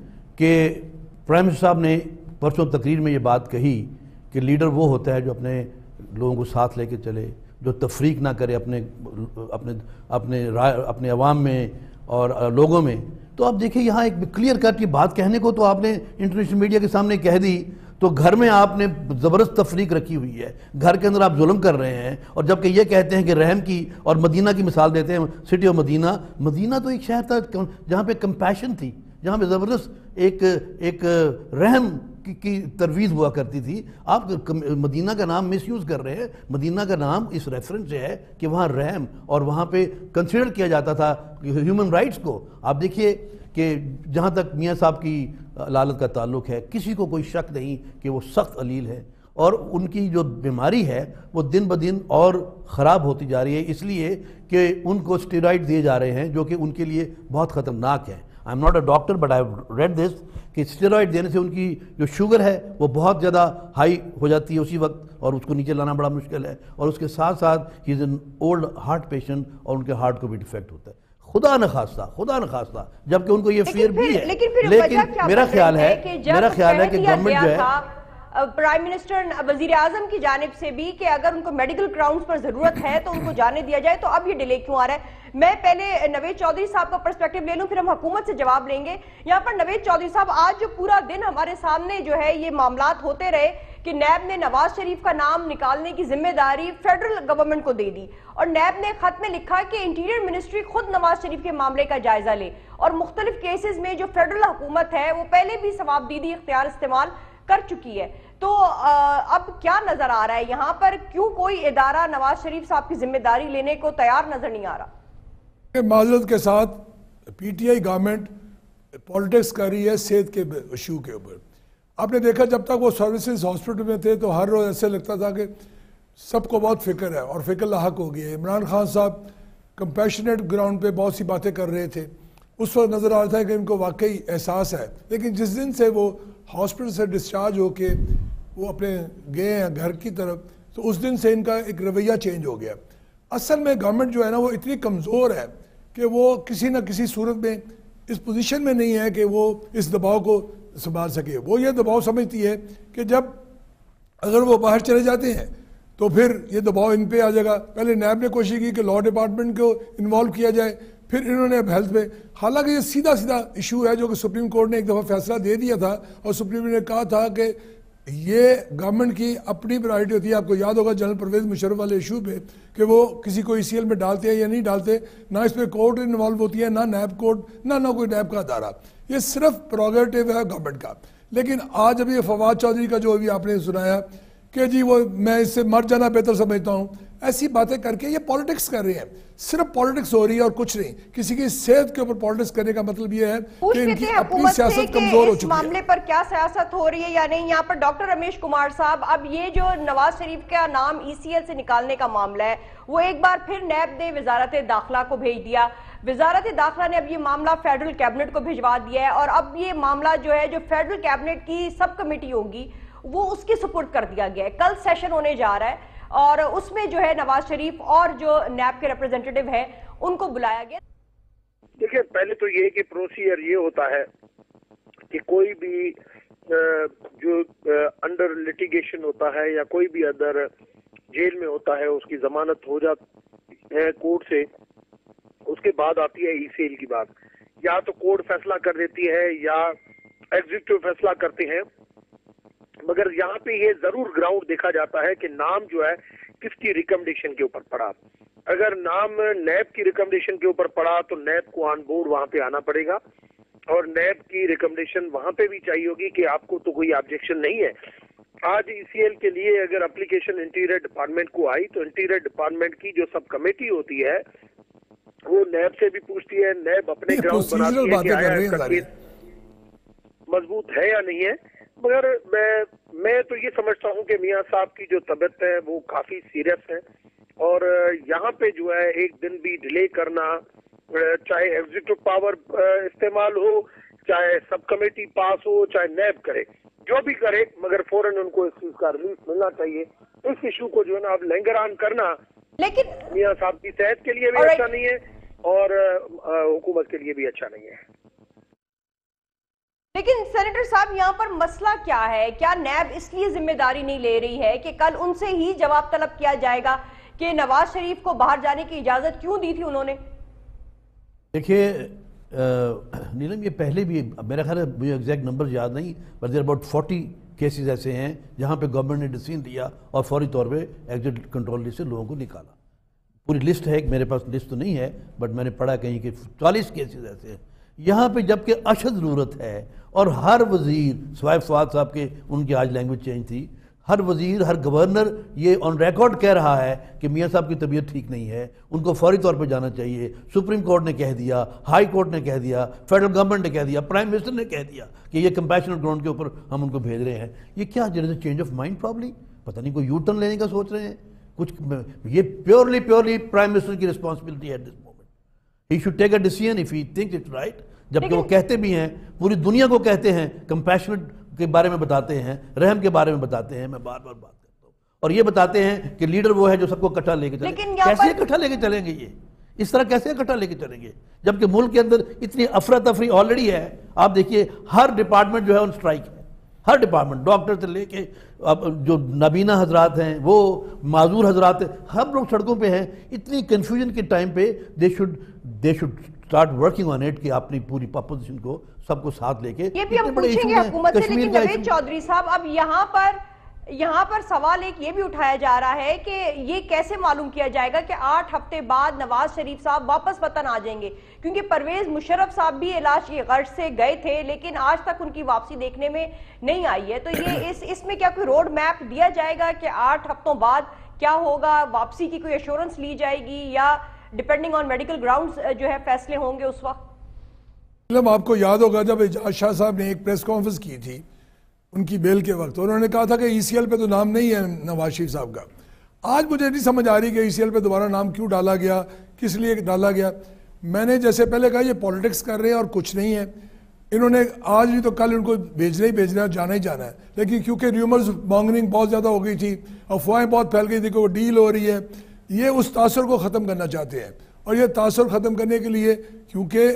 कि प्राइम मिनिस्टर साहब ने परसों तकरीर में ये बात कही कि लीडर वो होता है जो अपने लोगों को साथ लेके चले, जो तफरीक ना करे अपने अपने अपने राय अपने अवाम में और लोगों में। तो आप देखिए यहाँ एक क्लियर कट की बात कहने को तो आपने इंटरनेशनल मीडिया के सामने कह दी, तो घर में आपने ज़बरदस्त तफरीक रखी हुई है, घर के अंदर आप जुल्म कर रहे हैं। और जबकि ये कहते हैं कि रहम की और मदीना की मिसाल देते हैं, सिटी ऑफ मदीना। मदीना तो एक शहर था जहाँ पे कंपैशन थी, जहाँ पे ज़बरदस्त एक एक रहम की, की तरवीज़ हुआ करती थी। आप मदीना का नाम मिस यूज़ कर रहे हैं। मदीना का नाम इस रेफरेंस से है कि वहाँ रहम और वहाँ पे कंसिडर किया जाता था ह्यूमन राइट्स को। आप देखिए कि जहाँ तक मियाँ साहब की लालत का ताल्लुक है, किसी को कोई शक नहीं कि वो सख्त अलील है, और उनकी जो बीमारी है वो दिन ब दिन और ख़राब होती जा रही है, इसलिए कि उनको स्टेरॉइड दिए जा रहे हैं जो कि उनके लिए बहुत ख़तरनाक है। I am not a doctor but I have read this कि स्टेरॉइड देने से उनकी जो शुगर है वो बहुत ज़्यादा हाई हो जाती है उसी वक्त, और उसको नीचे लाना बड़ा मुश्किल है। और उसके साथ साथ ही is an old heart patient और उनके हार्ट को भी डिफेक्ट होता है। खुदा न खास्ता खुदा न खास्ता जबकि उनको ये फियर भी है। लेकिन, फिर लेकिन मेरा ख्याल है मेरा ख्याल है कि गवर्नमेंट जो है प्राइम मिनिस्टर वजीर आजम की जानिब से भी कि अगर उनको मेडिकल ग्राउंड्स पर जरूरत है तो उनको जाने दिया जाए, तो अब ये डिले क्यों आ रहा है? मैं पहले नवेद चौधरी साहब का पर्सपेक्टिव ले लूं, फिर हम हुकूमत से जवाब लेंगे। यहाँ पर नवेद चौधरी साहब, आज जो पूरा दिन हमारे सामने जो है ये मामलात होते रहे कि नैब ने नवाज शरीफ का नाम निकालने की जिम्मेदारी फेडरल गवर्नमेंट को दे दी, और नैब ने खत में लिखा कि इंटीरियर मिनिस्ट्री खुद नवाज शरीफ के मामले का जायजा ले, और मुख्तलिफ केसेस में जो फेडरल हुकूमत है वो पहले भी सवाबदीदी इख्तियार इस्तेमाल कर चुकी है। तो आ, अब क्या नजर आ रहा है यहाँ पर, क्यों कोई इदारा नवाज शरीफ साहब की जिम्मेदारी लेने को तैयार नजर नहीं आ रहा? माजरत के साथ P T I government politics कर रही है सेहत के इशू के ऊपर। आपने देखा जब तक वो सर्विसेज हॉस्पिटल में थे तो हर रोज ऐसे लगता था कि सबको बहुत फिक्र है, और फिक्र लाहक हो गई है। इमरान खान साहब कंपैशनेट ग्राउंड पे बहुत सी बातें कर रहे थे, उस वक्त नज़र आ रहा था कि इनको वाकई एहसास है। लेकिन जिस दिन से वो हॉस्पिटल से डिस्चार्ज होके वो अपने गए हैं घर की तरफ, तो उस दिन से इनका एक रवैया चेंज हो गया। असल में गवर्नमेंट जो है ना वो इतनी कमज़ोर है कि वो किसी न किसी सूरत में इस पोजीशन में नहीं है कि वो इस दबाव को संभाल सके। वो ये दबाव समझती है कि जब अगर वो बाहर चले जाते हैं तो फिर ये दबाव इन पे आ जाएगा। पहले नैब ने कोशिश की कि लॉ डिपार्टमेंट को इन्वॉल्व किया जाए, फिर इन्होंने अब हेल्थ में, हालांकि ये सीधा सीधा इशू है जो कि सुप्रीम कोर्ट ने एक दफ़ा फैसला दे दिया था, और सुप्रीम कोर्ट ने कहा था कि ये गवर्नमेंट की अपनी प्रायोरिटी होती है। आपको याद होगा जनरल परवेज मुशर्रफ वाले इशू पे कि वो किसी को ई सी एल में डालते हैं या नहीं डालते, ना इस पर कोर्ट इन्वॉल्व होती है, ना नैब कोर्ट, ना ना कोई नैब का अदारा, ये सिर्फ प्रोगेटिव है गवर्नमेंट का। लेकिन आज अभी फवाद चौधरी का जो अभी आपने सुनाया कि जी वो मैं इससे मर जाना बेहतर समझता हूँ, ऐसी बातें करके ये पॉलिटिक्स कर रहे हैं। सिर्फ पॉलिटिक्स हो रही है और कुछ नहीं। किसी की सेहत के ऊपर पॉलिटिक्स करने का मतलब ये है कि इनकी अपनी सियासत कमजोर हो चुकी है। मामले पर क्या सियासत हो रही है या नहीं, यहाँ पर डॉक्टर रमेश कुमार साहब, अब ये जो नवाज शरीफ का नाम ई सी एल से निकालने का मामला है वो एक बार फिर नैब ने वजारत दाखिला को भेज दिया। वजारत दाखिला ने अब ये मामला फेडरल कैबिनेट को भिजवा दिया है, और अब ये मामला जो है जो फेडरल कैबिनेट की सब कमेटी होगी वो उसके सुपुर्द कर दिया गया है। कल सेशन होने जा रहा है और उसमें जो है नवाज शरीफ और जो नैब के रिप्रेजेंटेटिव हैं उनको बुलाया गया। देखिए, पहले तो ये कि प्रोसीजर ये होता है कि कोई भी जो अंडर लिटिगेशन होता है या कोई भी अदर जेल में होता है उसकी जमानत हो जाती है कोर्ट से, उसके बाद आती है ई सी एल की बात। या तो कोर्ट फैसला कर देती है या एग्जीक्यूटिव फैसला करते हैं مگر یہاں پہ یہ ضرور گراؤنڈ دیکھا جاتا ہے کہ نام جو ہے کس کی ریکمنڈیشن کے اوپر پڑا. اگر نام نیب کی ریکمنڈیشن کے اوپر پڑا تو نیب کو آن بورڈ وہاں پہ آنا پڑے گا, اور نیب کی ریکمنڈیشن وہاں پہ بھی چاہیے ہوگی کہ آپ کو تو کوئی آبجیکشن نہیں ہے. آج ای سی ایل کے لیے اگر اپلیکیشن انٹیریئر ڈپارٹمنٹ کو آئی تو انٹیریئر ڈپارٹمنٹ کی جو سب کمیٹی ہوتی ہے وہ نیب سے بھی پوچھتی ہے, نیب اپنے گراؤنڈ بناتی ہے کہ آیا اس کا کیس مضبوط ہے یا نہیں ہے. مگر میں میں تو یہ سمجھتا ہوں کہ میاں صاحب کی جو طبیعت ہے وہ کافی سیریس ہے, اور یہاں پہ جو ہے ایک دن بھی ڈیلے کرنا, چاہے ایگزیکٹو پاور استعمال ہو, چاہے سب کمیٹی پاس ہو, چاہے نیب کرے, جو بھی کرے, مگر فوراً ان کو اس چیز کا ریلیف ملنا چاہیے. اس ایشو کو جو ہے نا اب لینگران کرنا لیکن میاں صاحب کی صحت کے لیے بھی اچھا نہیں ہے اور حکومت کے لیے بھی اچھا نہیں ہے. لیکن سینیٹر صاحب یہاں پر مسئلہ کیا ہے؟ کیا نیب اس لیے ذمہ داری نہیں لے رہی ہے کہ کل ان سے ہی جواب طلب کیا جائے گا کہ نواز شریف کو باہر جانے کی اجازت کیوں دی تھی انہوں نے؟ دیکھیے نیلم, یہ پہلے بھی میرا خیال ہے, مجھے ایگزیکٹ نمبر یاد نہیں, but there about forty cases ایسے ہیں جہاں پہ گورنمنٹ نے ڈیسیژن دیا اور فوری طور پہ ایگزٹ کنٹرول لسٹ سے لوگوں کو نکالا. پوری لسٹ ہے, میرے پاس لسٹ تو نہیں ہے, بٹ میں نے پڑھا کہیں کہ چالیس کیسز ایسے ہیں یہاں پہ جبکہ اشد ضرورت ہے. اور ہر وزیر, سوائے فواد صاحب کے ان کی آج لینگویج چینج تھی, ہر وزیر, ہر گورنر یہ آن ریکارڈ کہہ رہا ہے کہ میاں صاحب کی طبیعت ٹھیک نہیں ہے, ان کو فوری طور پہ جانا چاہیے. سپریم کورٹ نے کہہ دیا, ہائی کورٹ نے کہہ دیا, فیڈرل گورنمنٹ نے کہہ دیا, پرائم منسٹر نے کہہ دیا کہ یہ کمپیشنل گراؤنڈ کے اوپر ہم ان کو بھیج رہے ہیں. یہ کیا general change of mind probably, پتہ نہیں کوئی یو ٹرن لینے کا سوچ رہے ہیں کچھ. یہ پیورلی پیورلی پرائم منسٹر کی رسپانسبلٹی ہے at this moment. He should take a decision if he thinks it's right, جبکہ وہ کہتے بھی ہیں, پوری دنیا کو کہتے ہیں, کمپیشنٹ کے بارے میں بتاتے ہیں, رحم کے بارے میں بتاتے ہیں, میں بار بار بات کرتا ہوں, اور یہ بتاتے ہیں کہ لیڈر وہ ہے جو سب کو اکٹھا لے کے چلے. کیسے اکٹھا لے کے چلیں گے, یہ اس طرح کیسے اکٹھا لے کے چلیں گے جبکہ ملک کے اندر اتنی افراتفری آلریڈی ہے. آپ دیکھیے ہر ڈپارٹمنٹ جو ہے ان سٹرائک ہے, ہر ڈپارٹمنٹ, ڈاکٹر سے لے کے جو نابینا حضرات ہیں, وہ معذور حضرات ہیں, ہم لوگ سڑکوں پہ ہیں. اتنی کنفیوژن کے ٹائم پہ they should they should start working on it کہ اپنی پوری اپوزیشن کو سب کو ساتھ لے کے. یہ بھی ہم پوچھیں گے حکومت سے, لیکن جاوید چودھری صاحب اب یہاں پر یہاں پر سوال ایک یہ بھی اٹھایا جا رہا ہے کہ یہ کیسے معلوم کیا جائے گا کہ آٹھ ہفتے بعد نواز شریف صاحب واپس وطن آ جائیں گے, کیونکہ پرویز مشرف صاحب بھی علاج کی غرض سے گئے تھے لیکن آج تک ان کی واپسی دیکھنے میں نہیں آئی ہے. تو یہ اس اس میں کیا کوئی روڈ میپ دیا جائے گا کہ آٹھ ہفتوں بعد کیا ہوگا, واپسی کی کوئی ایشورنس لی جائے گی یا ڈیپینڈنگ آن میڈیکل گراؤنڈز جو ہے فیصلے ہوں گے اس وقت؟ آپ کو یاد ہوگا جب اعجاز شاہ صاحب نے ایک پریس کانفرنس کی تھی ان کی بیل کے وقت, انہوں نے کہا تھا کہ ای سی ایل پہ تو نام نہیں ہے نواز شریف صاحب کا. آج مجھے نہیں سمجھ آ رہی کہ ای سی ایل پہ دوبارہ نام کیوں ڈالا گیا, کس لیے ڈالا گیا. میں نے جیسے پہلے کہا یہ پولیٹکس کر رہے ہیں اور کچھ نہیں ہے. انہوں نے آج نہیں تو کل ان کو بھیجنا ہی بھیجنا ہے, جانا ہی جانا ہے. لیکن کیونکہ ریومرز مانگنگ بہت زیادہ ہو گئی تھی, افواہیں بہت پھیل گئی تھی کہ وہ ڈیل ہو رہی ہے, یہ اس تاثر کو ختم کرنا چاہتے ہیں. اور یہ تاثر ختم کرنے کے لیے, کیونکہ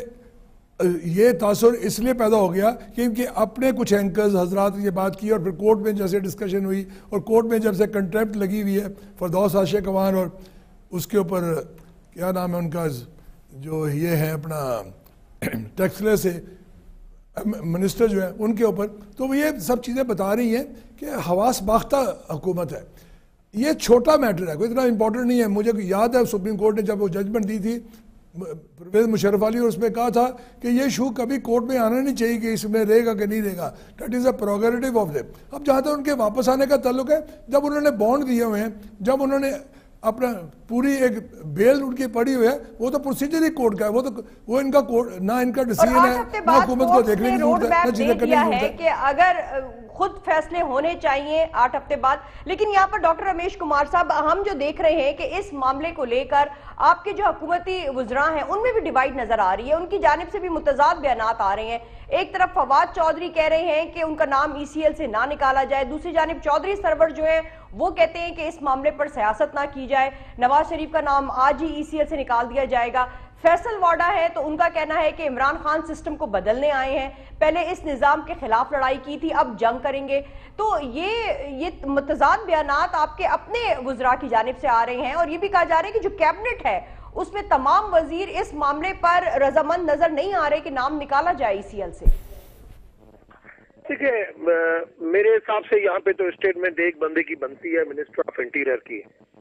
یہ تاثر اس لیے پیدا ہو گیا کہ ان کے اپنے کچھ اینکرز حضرات یہ بات کی, اور پھر کورٹ میں جیسے ڈسکشن ہوئی, اور کورٹ میں جب سے کنٹریمپٹ لگی ہوئی ہے فردوس عاشق کوان, اور اس کے اوپر کیا نام ہے ان کا جو یہ ہے اپنا ٹیکسلر سے منسٹر جو ہے ان کے اوپر, تو وہ یہ سب چیزیں بتا رہی ہیں کہ حواس باختہ حکومت ہے. یہ چھوٹا میٹر ہے, کوئی اتنا امپورٹنٹ نہیں ہے. مجھے یاد ہے سپریم کورٹ نے جب وہ ججمنٹ دی تھی پرویز مشرف علی, اور اس میں کہا تھا کہ یہ ایشو کبھی کورٹ میں آنا نہیں چاہیے کہ اس میں رہے گا کہ نہیں رہے گا, that is a prerogative of them. اب جہاں تک ان کے واپس آنے کا تعلق ہے, جب انہوں نے بانڈ دیے ہوئے ہیں, جب انہوں نے اپنا پوری ایک بیل ان کی پڑی ہوئی ہے, وہ تو پروسیجر ہی کورٹ کا ہے, وہ تو وہ ان کا نہ ان کا ڈیسیژن ہے, نہ حکومت کو دیکھنے کی ضرورت ہے, نہ چیزیں کرنے کی ضرورت ہے کہ اگر خود فیصلے ہونے چاہیے آٹھ ہفتے بعد. لیکن یہاں پر ڈاکٹر رمیش کمار صاحب, ہم جو دیکھ رہے ہیں کہ اس معاملے کو لے کر آپ کے جو حکومتی وزراء ہیں ان میں بھی ڈیوائیڈ نظر آ رہی ہے, ان کی جانب سے بھی متضاد بیانات آ رہے ہیں. ایک طرف فواد چودھری کہہ رہے ہیں کہ ان کا نام ای سی ایل سے نہ نکالا جائے, دوسری جانب چودھری سرور جو ہے وہ کہتے ہیں کہ اس معاملے پر سیاست نہ کی جائے, نواز شریف کا نام آج ہی ای سی ایل سے نکال دیا جائے گا. فیصل واڈا ہے تو ان کا کہنا ہے کہ عمران خان سسٹم کو بدلنے آئے ہیں, پہلے اس نظام کے خلاف لڑائی کی تھی, اب جنگ کریں گے. تو یہ یہ متضاد بیانات آپ کے اپنے وزراء کی جانب سے آ رہے ہیں, اور یہ بھی کہا جا رہا ہے کہ جو کیبنٹ ہے اس میں تمام وزیر اس معاملے پر رضامند نظر نہیں آ رہے کہ نام نکالا جائے ای سی ایل سے. دیکھیں میرے حساب سے یہاں پہ تو اسٹیٹمنٹ ایک بندے کی بنتی ہے منسٹر آف انٹیریئر کی,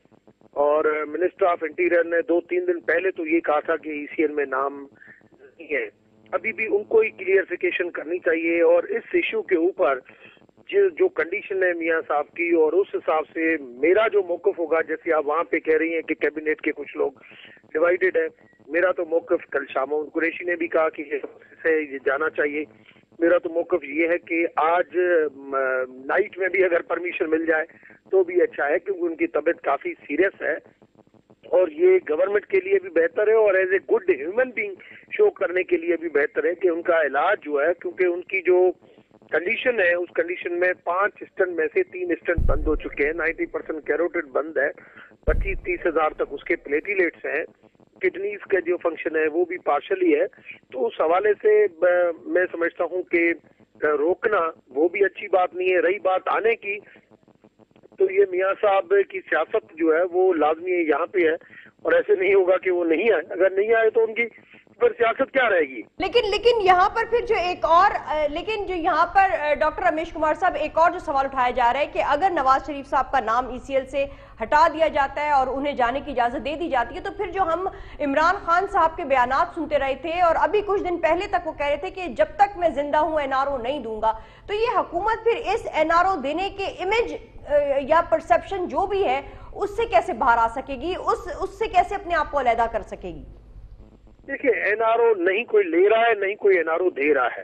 اور منسٹر آف انٹیریئر نے دو تین دن پہلے تو یہ کہا تھا کہ ای سی ایل میں نام نہیں ہے. ابھی بھی ان کو ہی کلیئرفیکیشن کرنی چاہیے, اور اس ایشو کے اوپر جو کنڈیشن ہے میاں صاحب کی, اور اس حساب سے میرا جو موقف ہوگا, جیسے آپ وہاں پہ کہہ رہی ہیں کہ کیبنٹ کے کچھ لوگ ڈیوائیڈڈ ہے, میرا تو موقف کل شامہ قریشی نے بھی کہا کہ یہ جانا چاہیے. میرا تو موقف یہ ہے کہ آج نائٹ میں بھی اگر پرمیشن مل جائے تو بھی اچھا ہے, کیونکہ ان کی طبیعت کافی سیریس ہے, اور یہ گورنمنٹ کے لیے بھی بہتر ہے, اور as a good human being show کرنے کے لیے بھی بہتر ہے کہ ان کا علاج جو ہے, کیونکہ ان کی جو کنڈیشن ہے اس کنڈیشن میں پانچ اسٹنٹ میں سے تین اسٹنٹ بند ہو چکے ہیں, نائنٹی پرسینٹ کیروٹڈ بند ہے, پچیس تیس ہزار تک اس کے پلیٹیلیٹس ہیں, کڈنیز کا جو فنکشن ہے وہ بھی پارشلی ہے. تو اس حوالے سے میں سمجھتا ہوں کہ روکنا وہ بھی اچھی بات نہیں ہے. رہی بات آنے کی, تو یہ میاں صاحب کی سیاست جو ہے وہ لازمی ہے یہاں پہ ہے, اور ایسے نہیں ہوگا کہ وہ نہیں آئے. اگر نہیں آئے تو ان کی پر سیاست کیا رہے گی. لیکن لیکن یہاں پر پھر جو ایک اور لیکن جو یہاں پر ڈاکٹر رمیش کمار صاحب ایک اور جو سوال اٹھایا جا رہا ہے کہ اگر نواز شریف صاحب کا نام ای سی ایل سے ہٹا دیا جاتا ہے اور انہیں جانے کی اجازت دے دی جاتی ہے, تو پھر جو ہم عمران خان صاحب کے بیانات سنتے رہے تھے, اور ابھی کچھ دن پہلے تک وہ کہہ رہے تھے کہ جب تک میں زندہ ہوں این آر او نہیں دوں گا, تو یہ حکومت پھر اس این آر او دینے کے امیج یا پرسپشن جو بھی ہے اس سے کیسے باہر آ سکے گی, اس اس سے کیسے اپنے آپ کو علیحدہ کر سکے گی؟ دیکھیں این آر او نہیں کوئی لے رہا ہے, نہیں کوئی این آر او دے رہا ہے,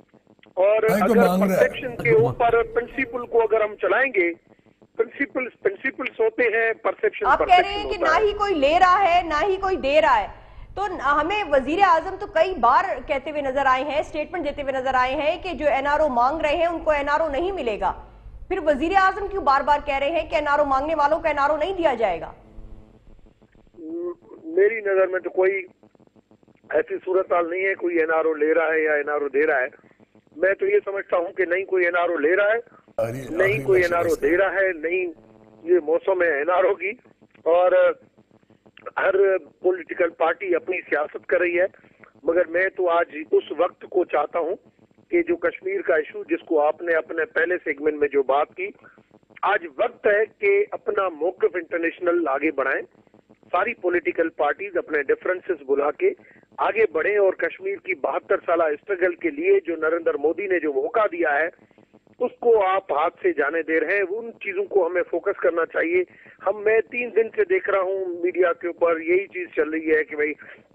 اور اگر پرسپشن کے اوپر پرنسپل کو اگر ہم چلائیں گے, پرنسپل پرنسپلز ہوتے ہیں, پرسپشن آپ کہہ رہے ہیں کہ نہ ہی کوئی لے رہا ہے نہ ہی کوئی دے رہا ہے, تو ہمیں وزیر اعظم تو کئی بار کہتے ہوئے نظر آئے ہیں, اسٹیٹمنٹ دیتے ہوئے نظر آئے ہیں کہ جو این آر او مانگ رہے ہیں ان کو این آر او نہیں ملے گا. پھر وزیر اعظم کیوں بار بار کہہ رہے ہیں کہ این آر او مانگنے والوں کو این آر او نہیں دیا جائے گا؟ میری نظر میں تو کوئی ایسی صورتحال نہیں ہے کوئی این آر او لے رہا ہے یا این آر او دے رہا ہے. میں تو یہ سمجھتا ہوں کہ نہیں کوئی این آر او لے رہا ہے, نہیں کوئی این آر او دے رہا ہے, نہیں یہ موسم ہے این آر او کی, اور ہر پولیٹیکل پارٹی اپنی سیاست کر رہی ہے. مگر میں تو آج اس وقت کو چاہتا ہوں کہ جو کشمیر کا ایشو جس کو آپ نے اپنے پہلے سیگمنٹ میں جو بات کی, آج وقت ہے کہ اپنا موقف انٹرنیشنل آگے بڑھائیں. ساری پولیٹیکل پارٹیز اپنے ڈفرنسز بلا کے آگے بڑھیں, اور کشمیر کی بہتر سالہ اسٹرگل کے لیے جو نریندر مودی نے جو موقع دیا ہے اس کو آپ ہاتھ سے جانے دے رہے ہیں. ان چیزوں کو ہمیں فوکس کرنا چاہیے. ہم میں تین دن سے دیکھ رہا ہوں میڈیا کے اوپر یہی چیز چل رہی ہے کہ بھائی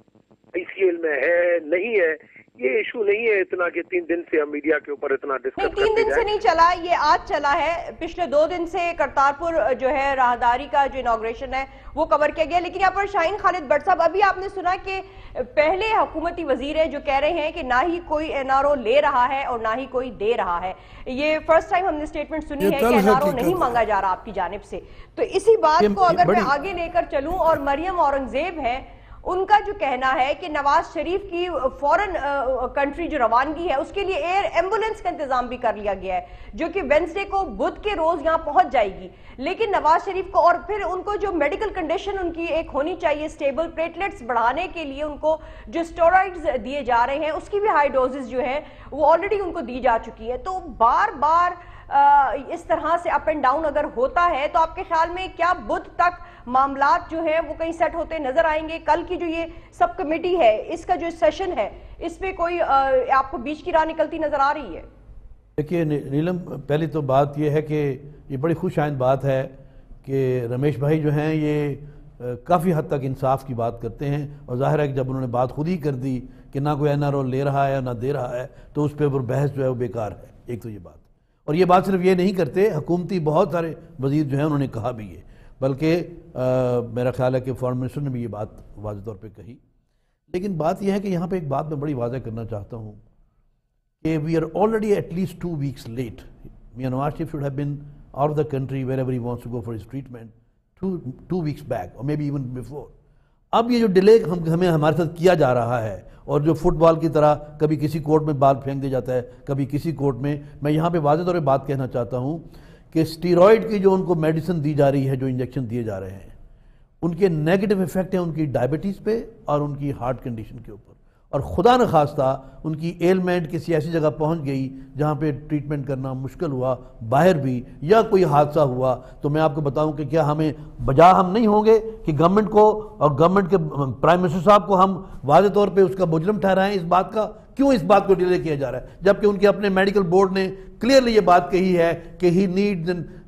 ای سی ایل میں ہے نہیں ہے. یہ ایشو نہیں ہے اتنا کہ تین دن سے ہم میڈیا کے اوپر اتنا ڈسکس کرتے تین دن سے نہیں چلا, یہ آج چلا ہے. پچھلے دو دن سے کرتارپور جو ہے راہداری کا جو انوگریشن ہے وہ کور کیا گیا. لیکن یہاں پر شاہین خالد بٹ صاحب, ابھی آپ نے سنا کہ پہلے حکومتی وزیر ہیں جو کہہ رہے ہیں کہ نہ ہی کوئی این آر او لے رہا ہے اور نہ ہی کوئی دے رہا ہے. یہ فرسٹ ٹائم ہم نے اسٹیٹمنٹ سنی ہے کہ این آر او نہیں مانگا جا رہا آپ کی جانب سے. تو اسی بات کو اگر میں آگے لے کر چلوں, اور مریم اورنگزیب ہیں ان کا جو کہنا ہے کہ نواز شریف کی فورن کنٹری جو روانگی ہے اس کے لیے ایئر ایمبولنس کا انتظام بھی کر لیا گیا ہے, جو کہ وینسڈے کو بدھ کے روز یہاں پہنچ جائے گی. لیکن نواز شریف کو, اور پھر ان کو جو میڈیکل کنڈیشن ان کی ایک ہونی چاہیے اسٹیبل, پلیٹلیٹس بڑھانے کے لیے ان کو جو اسٹیرائڈز دیے جا رہے ہیں اس کی بھی ہائی ڈوزز جو ہیں وہ آلریڈی ان کو دی جا چکی ہے. تو بار بار اس طرح سے اپ اینڈ ڈاؤن اگر ہوتا ہے تو آپ کے خیال میں کیا بدھ تک معاملات جو ہیں وہ کہیں سیٹ ہوتے نظر آئیں گے؟ کل کی جو یہ سب کمیٹی ہے اس کا جو سیشن ہے اس پہ کوئی آپ کو بیچ کی راہ نکلتی نظر آ رہی ہے؟ دیکھیے نیلم, پہلی تو بات یہ ہے کہ یہ بڑی خوش آئند بات ہے کہ رمیش بھائی جو ہیں یہ کافی حد تک انصاف کی بات کرتے ہیں, اور ظاہر ہے کہ جب انہوں نے بات خود ہی کر دی کہ نہ کوئی این آر او لے رہا ہے نہ دے رہا ہے تو اس پہ وہ بحث جو ہے وہ بیکار ہے. ایک تو یہ بات, اور یہ بات صرف یہ نہیں کرتے, حکومتی بہت سارے وزیر جو ہیں انہوں نے کہا بھی ہے, بلکہ میرا خیال ہے کہ فارن منسٹر نے بھی یہ بات واضح طور پہ کہی. لیکن بات یہ ہے کہ یہاں پہ ایک بات میں بڑی واضح کرنا چاہتا ہوں کہ we are already at least two weeks late. Mian Nawaz Sharif should have been out of the country wherever he wants to go for his treatment two two weeks back اور مے بی ایون بفور. اب یہ جو delay ہم ہمیں ہمارے ساتھ کیا جا رہا ہے, اور جو فٹ بال کی طرح کبھی کسی کورٹ میں بال پھینک دیا جاتا ہے کبھی کسی کورٹ میں, میں یہاں پہ واضح طور پہ بات کہنا چاہتا ہوں کہ اسٹیرائڈ کی جو ان کو میڈیسن دی جا رہی ہے, جو انجیکشن دیے جا رہے ہیں, ان کے نیگیٹو ایفیکٹ ہیں ان کی ڈائبٹیز پہ اور ان کی ہارٹ کنڈیشن کے اوپر. اور خدا نخواستہ ان کی ایلمنٹ کسی ایسی جگہ پہنچ گئی جہاں پہ ٹریٹمنٹ کرنا مشکل ہوا باہر بھی، یا کوئی حادثہ ہوا، تو میں آپ کو بتاؤں کہ کیا ہمیں بجا ہم نہیں ہوں گے کہ گورنمنٹ کو اور گورنمنٹ کے پرائم منسٹر صاحب کو ہم واضح طور پہ اس کا مجرم ٹھہرائیں؟ اس بات کا کیوں اس بات کو ڈیلے کیا جا رہا ہے، جبکہ ان کے اپنے میڈیکل بورڈ نے کلیئرلی یہ بات کہی ہے کہ he needs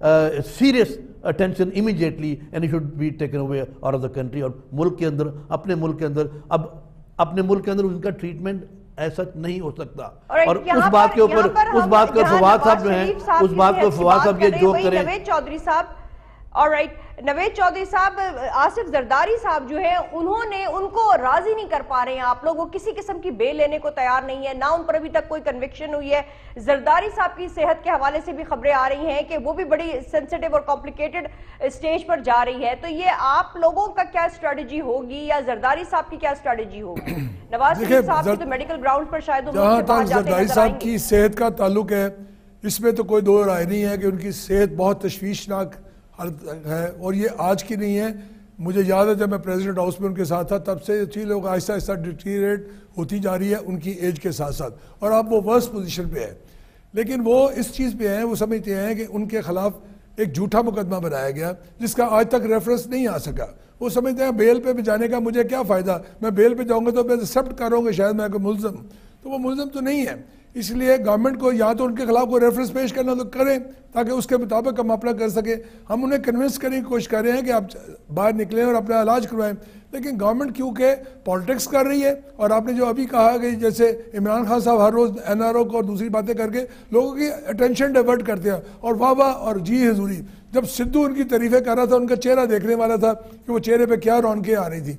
serious attention immediately and he should be taken away out of the country. اور ملک کے اندر، اپنے ملک کے اندر، اب اپنے ملک کے اندر ان کا ٹریٹمنٹ ایسا نہیں ہو سکتا. اور اس بات کے اوپر اس بات کو فواد صاحب جو ہیں اس بات کو فواد صاحب یہ جو کریں. نوید چودھری صاحب آلرائٹ نوید چودھری صاحب، آصف زرداری صاحب جو ہیں انہوں نے ان کو راضی نہیں کر پا رہے ہیں آپ لوگ، وہ کسی قسم کی بیل لینے کو تیار نہیں ہے، نہ ان پر ابھی تک کوئی کنوکشن ہوئی ہے. زرداری صاحب کی صحت کے حوالے سے بھی خبریں آ رہی ہیں کہ وہ بھی بڑی سینسیٹیو اور کمپلیکیٹڈ اسٹیج پر جا رہی ہے. تو یہ آپ لوگوں کا کیا اسٹریٹجی ہوگی یا زرداری صاحب کی کیا اسٹریٹجی ہوگی؟ نواز شریف صاحب کی تو میڈیکل گراؤنڈ پر شاید جہاں تک زرداری صاحب کی صحت کا تعلق ہے اس میں تو کوئی دو رائے نہیں ہے کہ ان کی صحت بہت تشویشناک ہے، اور یہ آج کی نہیں ہے. مجھے یاد ہے جب میں پریزیڈنٹ ہاؤس میں ان کے ساتھ تھا تب سے تھی لوگ آہستہ آہستہ ڈیٹیریٹ ہوتی جا رہی ہے ان کی ایج کے ساتھ ساتھ، اور اب وہ ورس پوزیشن پہ ہے. لیکن وہ اس چیز پہ ہیں، وہ سمجھتے ہیں کہ ان کے خلاف ایک جھوٹا مقدمہ بنایا گیا جس کا آج تک ریفرنس نہیں آ سکا. وہ سمجھتے ہیں بیل پہ جانے کا مجھے کیا فائدہ، میں بیل پہ جاؤں گا تو میں ایکسیپٹ کروں گا شاید میں کوئی ملزم، تو وہ ملزم تو نہیں ہے. اس لیے گورنمنٹ کو یا تو ان کے خلاف کوئی ریفرنس پیش کرنا تو کریں تاکہ اس کے مطابق ہم اپنا کر سکیں. ہم انہیں کنونس کرنے کی کوشش کر رہے ہیں کہ آپ باہر نکلیں اور اپنا علاج کروائیں، لیکن گورنمنٹ کیونکہ پالیٹکس کر رہی ہے. اور آپ نے جو ابھی کہا کہ جیسے عمران خان صاحب ہر روز این آر او کو اور دوسری باتیں کر کے لوگوں کی اٹینشن ڈائیورٹ کرتے ہیں، اور واہ واہ اور جی حضوری. جب سدھو ان کی تعریفیں کر رہا تھا ان کا چہرہ دیکھنے والا تھا کہ وہ چہرے پہ کیا رونقیں آ رہی تھی.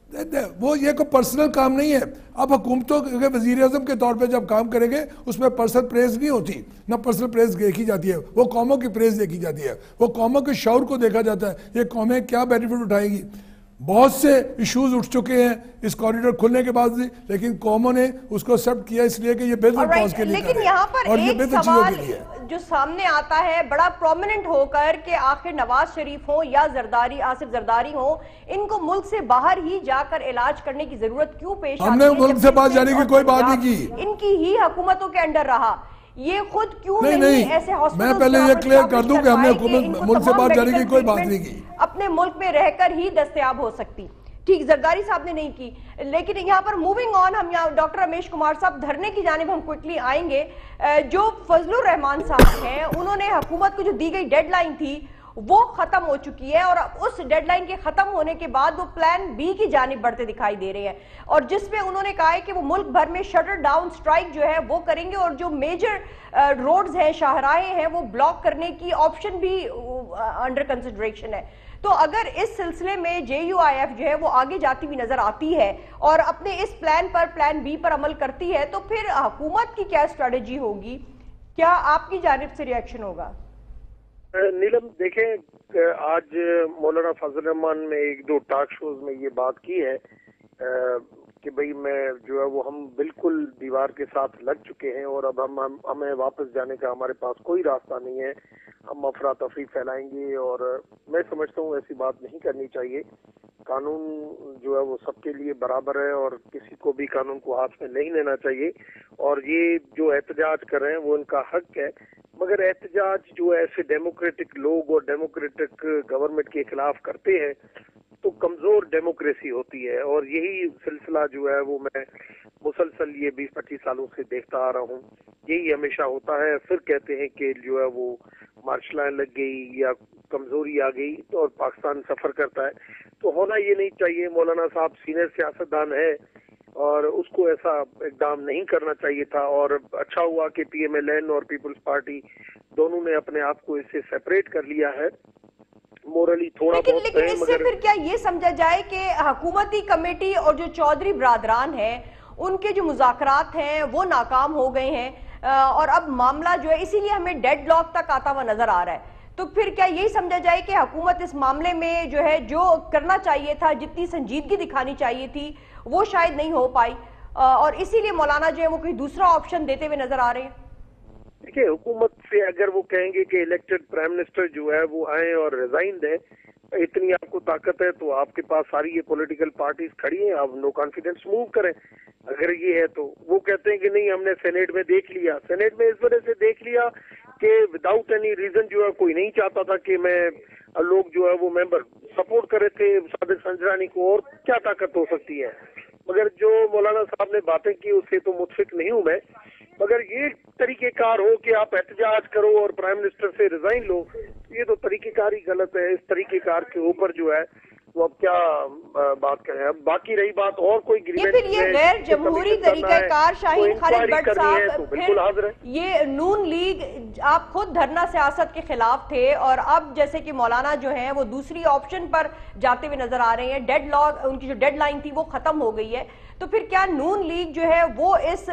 وہ یہ کوئی پرسنل کام نہیں ہے. اب حکومتوں کے وزیر اعظم کے طور پہ جب کام کریں گے اس میں پرسنل پریز نہیں ہوتی، نہ پرسنل پریز دیکھی جاتی ہے، وہ قوموں کی پریز دیکھی جاتی ہے، وہ قوموں کے شعور کو دیکھا جاتا ہے. یہ قومیں کیا بینیفٹ اٹھائیں گی؟ بہت سے ایشوز اٹھ چکے ہیں اس کوریڈور کھلنے کے بعد بھی، لیکن قوموں نے اس کو ایکسپٹ کیا اس لیے کہ یہ بہتر کاز کے لیے لیکن یہاں پر ایک سوال جو سامنے آتا ہے بڑا پرومیننٹ ہو کر کہ آخر نواز شریف ہوں یا زرداری آصف زرداری ہوں، ان کو ملک سے باہر ہی جا کر علاج کرنے کی ضرورت کیوں پیش آتی ہے؟ ہم نے ملک سے باہر جانے کی کوئی بات نہیں کی، ان کی ہی حکومتوں کے انڈر رہا. یہ خود کیوں نہیں نہیں ایسے میں پہلے یہ کلیئر کر دوں کہ ہم نے حکومت ملک سے باہر جانے کی کوئی بات نہیں کی، اپنے ملک میں رہ کر ہی دستیاب ہو سکتی. ٹھیک، زرداری صاحب نے نہیں کی. لیکن یہاں پر موونگ آن ہم یہاں ڈاکٹر رمیش کمار صاحب دھرنے کی جانب ہم کوئکلی آئیں گے. جو فضل الرحمان صاحب ہیں انہوں نے حکومت کو جو دی گئی ڈیڈ لائن تھی وہ ختم ہو چکی ہے، اور اس ڈیڈ لائن کے ختم ہونے کے بعد وہ پلان بی کی جانب بڑھتے دکھائی دے رہے ہیں، اور جس میں انہوں نے کہا ہے کہ وہ ملک بھر میں شٹر ڈاؤن سٹرائک جو ہے وہ کریں گے، اور جو میجر روڈز ہیں شاہراہیں ہیں وہ بلاک کرنے کی آپشن بھی انڈر کنسیڈریشن ہے. تو اگر اس سلسلے میں جے یو آئی ایف جو ہے وہ آگے جاتی ہوئی نظر آتی ہے اور اپنے اس پلان پر پلان بی پر عمل کرتی ہے تو پھر حکومت کی کیا اسٹریٹجی ہوگی؟ کیا آپ کی جانب سے ریاکشن ہوگا؟ نیلم دیکھیں، آج مولانا فضل الرحمان نے ایک دو ٹاک شوز میں یہ بات کی ہے کہ بھئی میں جو ہے وہ ہم بالکل دیوار کے ساتھ لگ چکے ہیں اور اب ہم ہمیں واپس جانے کا ہمارے پاس کوئی راستہ نہیں ہے، ہم افراتفری پھیلائیں گے. اور میں سمجھتا ہوں ایسی بات نہیں کرنی چاہیے. قانون جو ہے وہ سب کے لیے برابر ہے اور کسی کو بھی قانون کو ہاتھ میں نہیں لینا چاہیے. اور یہ جو احتجاج کر رہے ہیں وہ ان کا حق ہے، مگر احتجاج جو ایسے ڈیموکریٹک لوگ اور ڈیموکریٹک گورنمنٹ کے خلاف کرتے ہیں تو کمزور ڈیموکریسی ہوتی ہے. اور یہی سلسلہ جو ہے وہ میں مسلسل یہ بیس پچیس سالوں سے دیکھتا آ رہا ہوں. یہی ہمیشہ ہوتا ہے، پھر کہتے ہیں کہ جو ہے وہ مارشل لائن لگ گئی یا کمزوری آ گئی اور پاکستان سفر کرتا ہے. تو ہونا یہ نہیں چاہیے. مولانا صاحب سینئر سیاستدان ہے اور اس کو ایسا اقدام نہیں کرنا چاہیے تھا، اور اچھا ہوا کہ پی ایم ایل این اور پیپلز پارٹی دونوں نے اپنے آپ کو اس سے سیپریٹ کر لیا ہے. مورلی تھوڑا بہت لیکن اس سے پھر کیا یہ سمجھا جائے کہ حکومتی کمیٹی اور جو چودھری برادران ہیں ان کے جو مذاکرات ہیں وہ ناکام ہو گئے ہیں اور اب معاملہ جو ہے اسی لیے ہمیں ڈیڈ لاک تک آتا ہوا نظر آ رہا ہے؟ تو پھر کیا یہی سمجھا جائے کہ حکومت اس معاملے میں جو ہے جو کرنا چاہیے تھا، جتنی سنجیدگی دکھانی چاہیے تھی وہ شاید نہیں ہو پائی، اور اسی لیے مولانا جو ہے وہ کوئی دوسرا آپشن دیتے ہوئے نظر آ رہے ہیں؟ دیکھیے حکومت سے اگر وہ کہیں گے کہ الیکٹڈ پرائم منسٹر جو ہے وہ آئیں اور ریزائن دیں، اتنی آپ کو طاقت ہے تو آپ کے پاس ساری یہ پولیٹیکل پارٹیز کھڑی ہیں، آپ نو کانفیڈنس موو کریں. اگر یہ ہے تو وہ کہتے ہیں کہ نہیں ہم نے سینیٹ میں دیکھ لیا، سینیٹ میں اس وجہ سے دیکھ لیا کہ وداؤٹ اینی ریزن جو ہے کوئی نہیں چاہتا تھا کہ میں لوگ جو ہے وہ ممبر سپورٹ کرے تھے صادق سنجرانی کو، اور کیا طاقت ہو سکتی ہے. مگر جو مولانا صاحب نے باتیں کی اس سے تو متفق نہیں ہوں میں. مگر یہ طریقہ کار ہو کہ آپ احتجاج کرو اور پرائم منسٹر سے ریزائن لو، یہ تو طریقہ کار ہی غلط ہے. اس طریقہ کار کے اوپر جو ہے وہ اب کیا بات کریں. اب باقی رہی بات اور کوئی یہ پھر یہ غیر جمہوری طریقہ کار شاہین خالد بٹ صاحب، بالکل حاضر ہے. یہ نون لیگ آپ خود دھرنا سیاست کے خلاف تھے اور اب جیسے کہ مولانا جو ہیں وہ دوسری آپشن پر جاتے ہوئے نظر آ رہے ہیں، ڈیڈ لاک ان کی جو ڈیڈ لائن تھی وہ ختم ہو گئی ہے، تو پھر کیا نون لیگ جو ہے وہ اس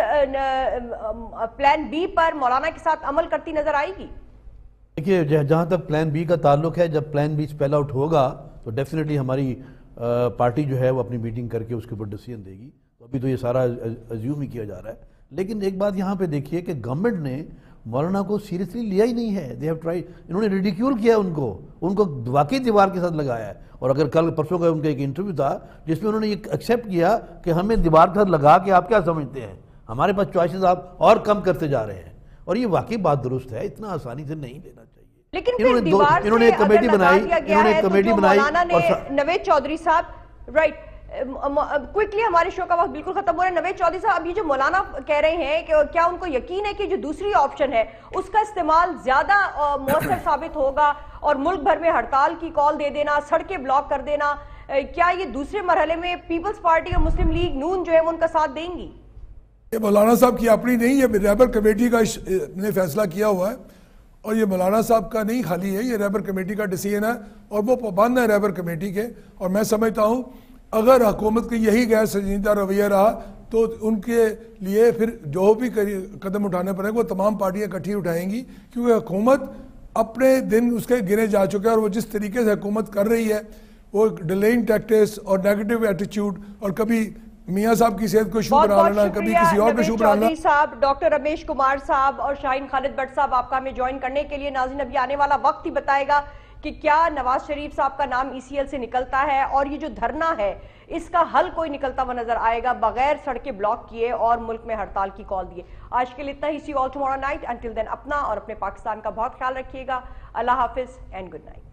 پلان بی پر مولانا کے ساتھ عمل کرتی نظر آئے گی؟ دیکھیے جہاں تک پلان بی کا تعلق ہے، جب پلان بی اسپیل آؤٹ ہوگا تو ڈیفینیٹلی ہماری پارٹی جو ہے وہ اپنی میٹنگ کر کے اس کے اوپر ڈیسیژن دے گی. تو ابھی تو یہ سارا ازیوم ہی کیا جا رہا ہے. لیکن ایک بات یہاں پہ دیکھیے کہ گورنمنٹ نے مولانا کو سیریسلی لیا ہی نہیں ہے. دے ہیو ٹرائی، انہوں نے ریڈیکیول کیا ان کو ان کو واقعی دیوار کے ساتھ لگایا ہے. اور اگر کل پرسوں کا ان کا ایک انٹرویو تھا جس میں انہوں نے یہ ایکسیپٹ کیا کہ ہمیں دیوار کے ساتھ لگا کے آپ کیا سمجھتے ہیں، ہمارے پاس چوائسز آپ اور کم کرتے جا رہے ہیں. اور یہ واقعی بات درست ہے، اتنا آسانی سے نہیں لینا چاہیے. لیکن پھر دیوار سے اگر لگا دیا گیا ہے تو جو مولانا نے نوید چودھری صاحب، رائٹ کوئکلی ہمارے شو کا وقت بالکل ختم ہو رہا ہے. نوید چودھری صاحب، اب یہ جو مولانا کہہ رہے ہیں کہ کیا ان کو یقین ہے کہ جو دوسری آپشن ہے اس کا استعمال زیادہ مؤثر ثابت ہوگا اور ملک بھر میں ہڑتال کی کال دے دینا، سڑکیں بلاک کر دینا، کیا یہ دوسرے مرحلے میں پیپلز پارٹی اور مسلم لیگ نون جو ہے وہ ان کا ساتھ دیں گی؟ یہ مولانا صاحب کی اپنی نہیں، یہ ریبر کمیٹی کا نے فیصلہ کیا ہوا ہے اور یہ مولانا صاحب کا نہیں خالی ہے، یہ ریبر کمیٹی کا ڈیسیژن ہے اور وہ پابند ہے ریبر کمیٹی کے. اور میں سمجھتا ہوں اگر حکومت کی یہی غیر سنجیدہ رویہ رہا تو ان کے لیے پھر جو بھی قدم اٹھانے پڑے وہ تمام پارٹیاں اکٹھی اٹھائیں گی، کیونکہ حکومت اپنے دن اس کے گنے جا چکے ہیں اور وہ جس طریقے سے حکومت کر رہی ہے وہ ڈیلینگ ٹیکٹس اور نیگیٹو ایٹیچیوڈ اور کبھی میاں صاحب کی صحت کو ایشو بنا لینا، کبھی کسی اور کو ایشو بنا لینا. صاحب، ڈاکٹر رمیش کمار صاحب اور شاہین خالد بٹ صاحب آپ کا ہمیں جوائن کرنے کے لیے. ناظرین ابھی آنے والا وقت ہی بتائے گا کہ کیا نواز شریف صاحب کا نام ای سی ایل سے نکلتا ہے اور یہ جو دھرنا ہے اس کا حل کوئی نکلتا ہوا نظر آئے گا بغیر سڑکیں بلاک کیے اور ملک میں ہڑتال کی کال دیے. آج کے لیے اتنا ہی. See you all tomorrow night. Until then اپنا اور اپنے پاکستان کا بہت خیال رکھیے گا. اللہ حافظ اینڈ گڈ نائٹ.